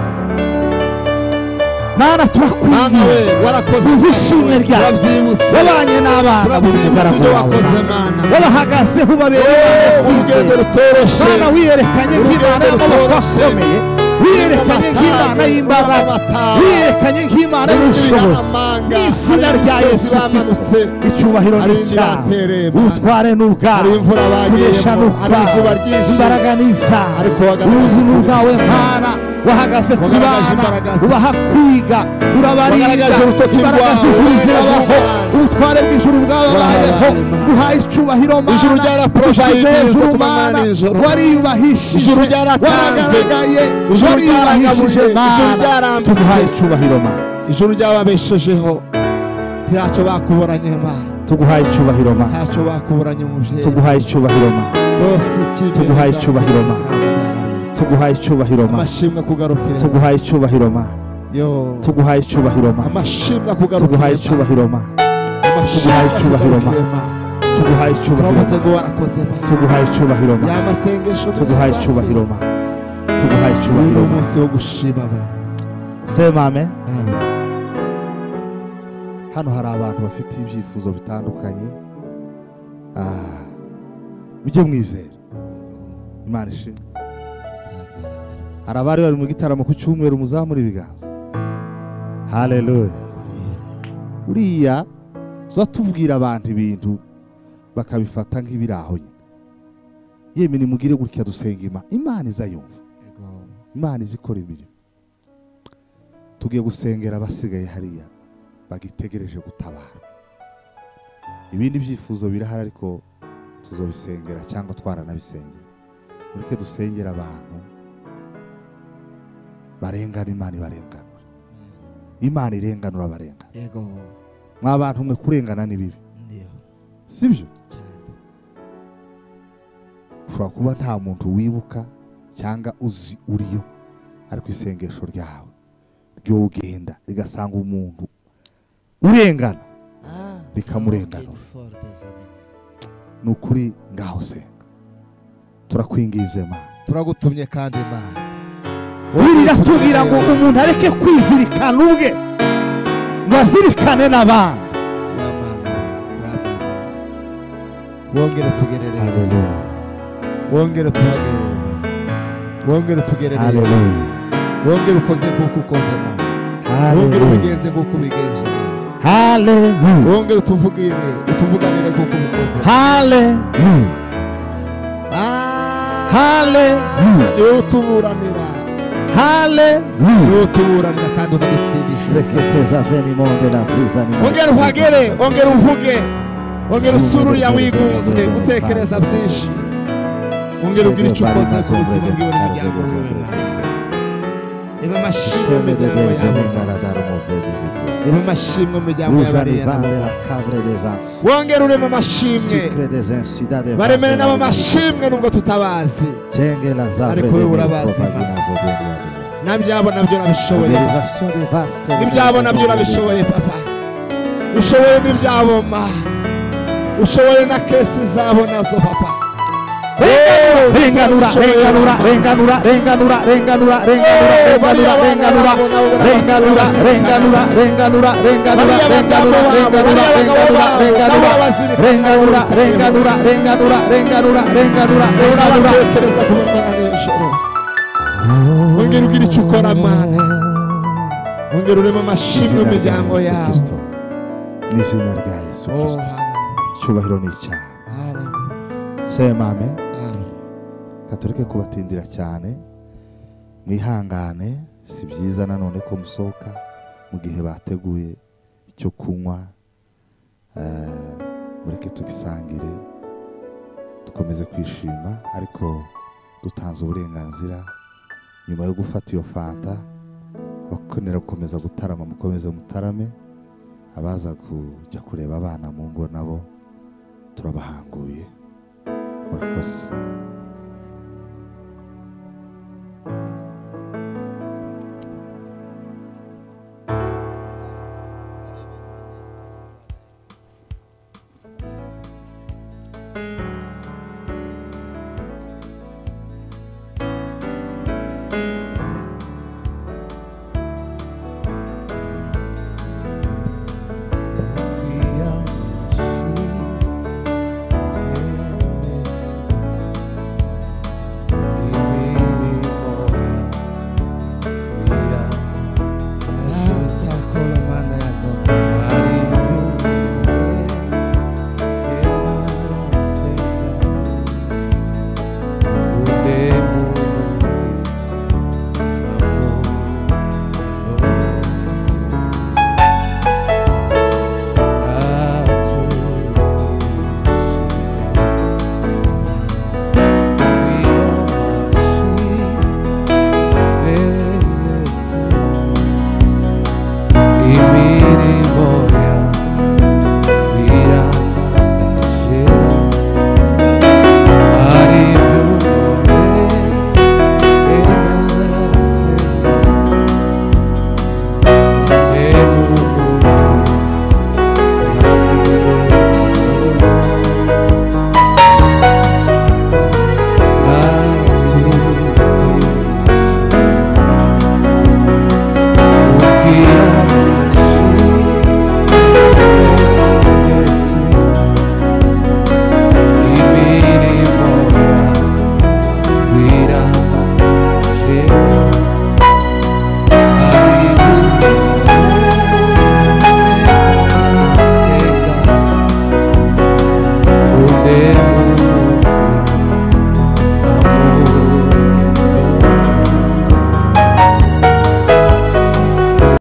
Mana turakwingiye, warakoze ishimwe ryawe, wabanye n'abana b'umugaragu wawe, wabahagazeho ubabereye urugendo rutoroshe. Mana wiyerekanye nk'Imana y'amaboko akomeye, wiyerekanye nk'Imana y'imbaraga, wiyerekanye nk'Imana y'ubushobozi. N'izina rya Yesu Kristo, icyubahiro ni icyawe, ubutware ni ubwawe, kunesha ni ubwawe, imbaraga ni izawe, ubuzi ni ubwawe Mana. Wahagaze ku bana, ubaha kwiga, urabarinda, imbaraga z'ijuru zirabaho, ubutware bw'ijuru bwababayeho. Guhaye icyubahiro Mana, ijuru ryaraporoshize hejuru Mana, wariyubahishije, waragaragaye, wariyubahishije Mana. Tuguhaye icyubahiro Mana, ijuru ryababeshejeho, ntacyo bakuburanye Mana. Tuguhaye icyubahiro Mana, ntacyo bakuburanye umuvyeyi. Tuguhaye icyubahiro Mana, tuguhaye icyubahiro Mana, tuguhaye icyubahiro Mana. Amashimwe kugarukire. Tuguhaye icyubahiro Mana. Yo. Tuguhaye icyubahiro Mana. Amashimwe kugarukire. Tuguhaye icyubahiro Mana. Tuguhaye icyubahiro Mana. Tuguhaye icyubahiro Mana. Tuguhaye icyubahiro Mana. Yamasengesho. Tuguhaye icyubahiro Mana. Tuguhaye icyubahiro Mana. Umunsi wo gushima Mana. Sema amen. Hano hari abantu bafite ibyifuzo bitandukanye. Mujye mwizera. Imana ishimwe. hari abari bari mu gitaramo ku cyumweru muzamura ibiganza. Haleluya. Uriya tuba tubwira abantu ibintu bakabifata nk'ibiraho nyine. Yemwe nimugire gutya dusenga Imana izayumva. Imana izikora imirimo. Tugiye gusengera abasigaye hariya bagitegereje gutabara. Ibindi byifuzo birahari ariko tuzobisengera cyangwa twaranabisengera. Mureke dusengera abantu barengana Imana ibarenganura. Imana irenganura abarengana. Yego. Mwa bantu mwe kurengana ni bibi. Ndio. Sibyo? Ushobora kuba nta muntu wibuka cyangwa uzi uriyo ariko isengesho ryawe ryo ugenda rigasanga umuntu urengana bikamurengana. Nukuri ngaho senga. Turakwingize Mana. Turagutumye kandi Mana. Bibiliya tubwira ngo umuntu areke kwizirikana ubwe ngo azirikane n'abandi. Wongere tugerere. Haleluya. Wongere tuhagerere. Wongere tugerere. Haleluya. Wongere ukoze kuko ukoze Mana. Wongere ubigenze kuko ubigenje Mana. Haleluya. Wongere utuvuganire kuko ukoze. Haleluya. Haleluya. Niwe utuburanira. Haleluya. Niwe utuburanira kandi ukadusindisha. Reketeza veni monde la friza ni. Wongere uhagere, wongere uvuge. Wongere usururiya wigunze utekereza byinshi. Wongere ugira icyo ukoze ku buzima bwiwe n'umuryango wiwe Mana. Niba amashimwe mu miryango yawe. Niba amashimwe mu miryango y'abariyana. Wongere urema amashimwe. Baremere n'amashimwe nubwo tutabazi. Ariko wowe urabazi Mana. Nabyabo nabyo urabishoboye. Nibyabo nabyo urabishoboye papa. Ushoboye n'ibyabo Mana. Ushoboye na kesi zabo nazo papa. Renganura, renganura, renganura, renganura, renganura, renganura, renganura, renganura, renganura, renganura, renganura, renganura, renganura, renganura, renganura, renganura, renganura, renganura, renganura, renganura. Tekereza kubambana n'ijoro. Wongere ugira icyo ukora Mana. Wongere urema amashimwe mu miryango yawe. N'izina rya Yesu Kristo. Cyubahiro ni icyaha. Sema amen. Katureke kubatindira cyane. Mwihangane, si byiza nanone ko musohoka mu gihe bateguye icyo kunywa. Mureke tugisangire. Dukomeze kwishima ariko dutanze uburenganzira nyuma yo gufata iyo fanta. Abakenera gukomeza gutarama mukomeze mutarame. Abaza kujya kureba abana mu ngo nabo turabahanguye. Murakoze.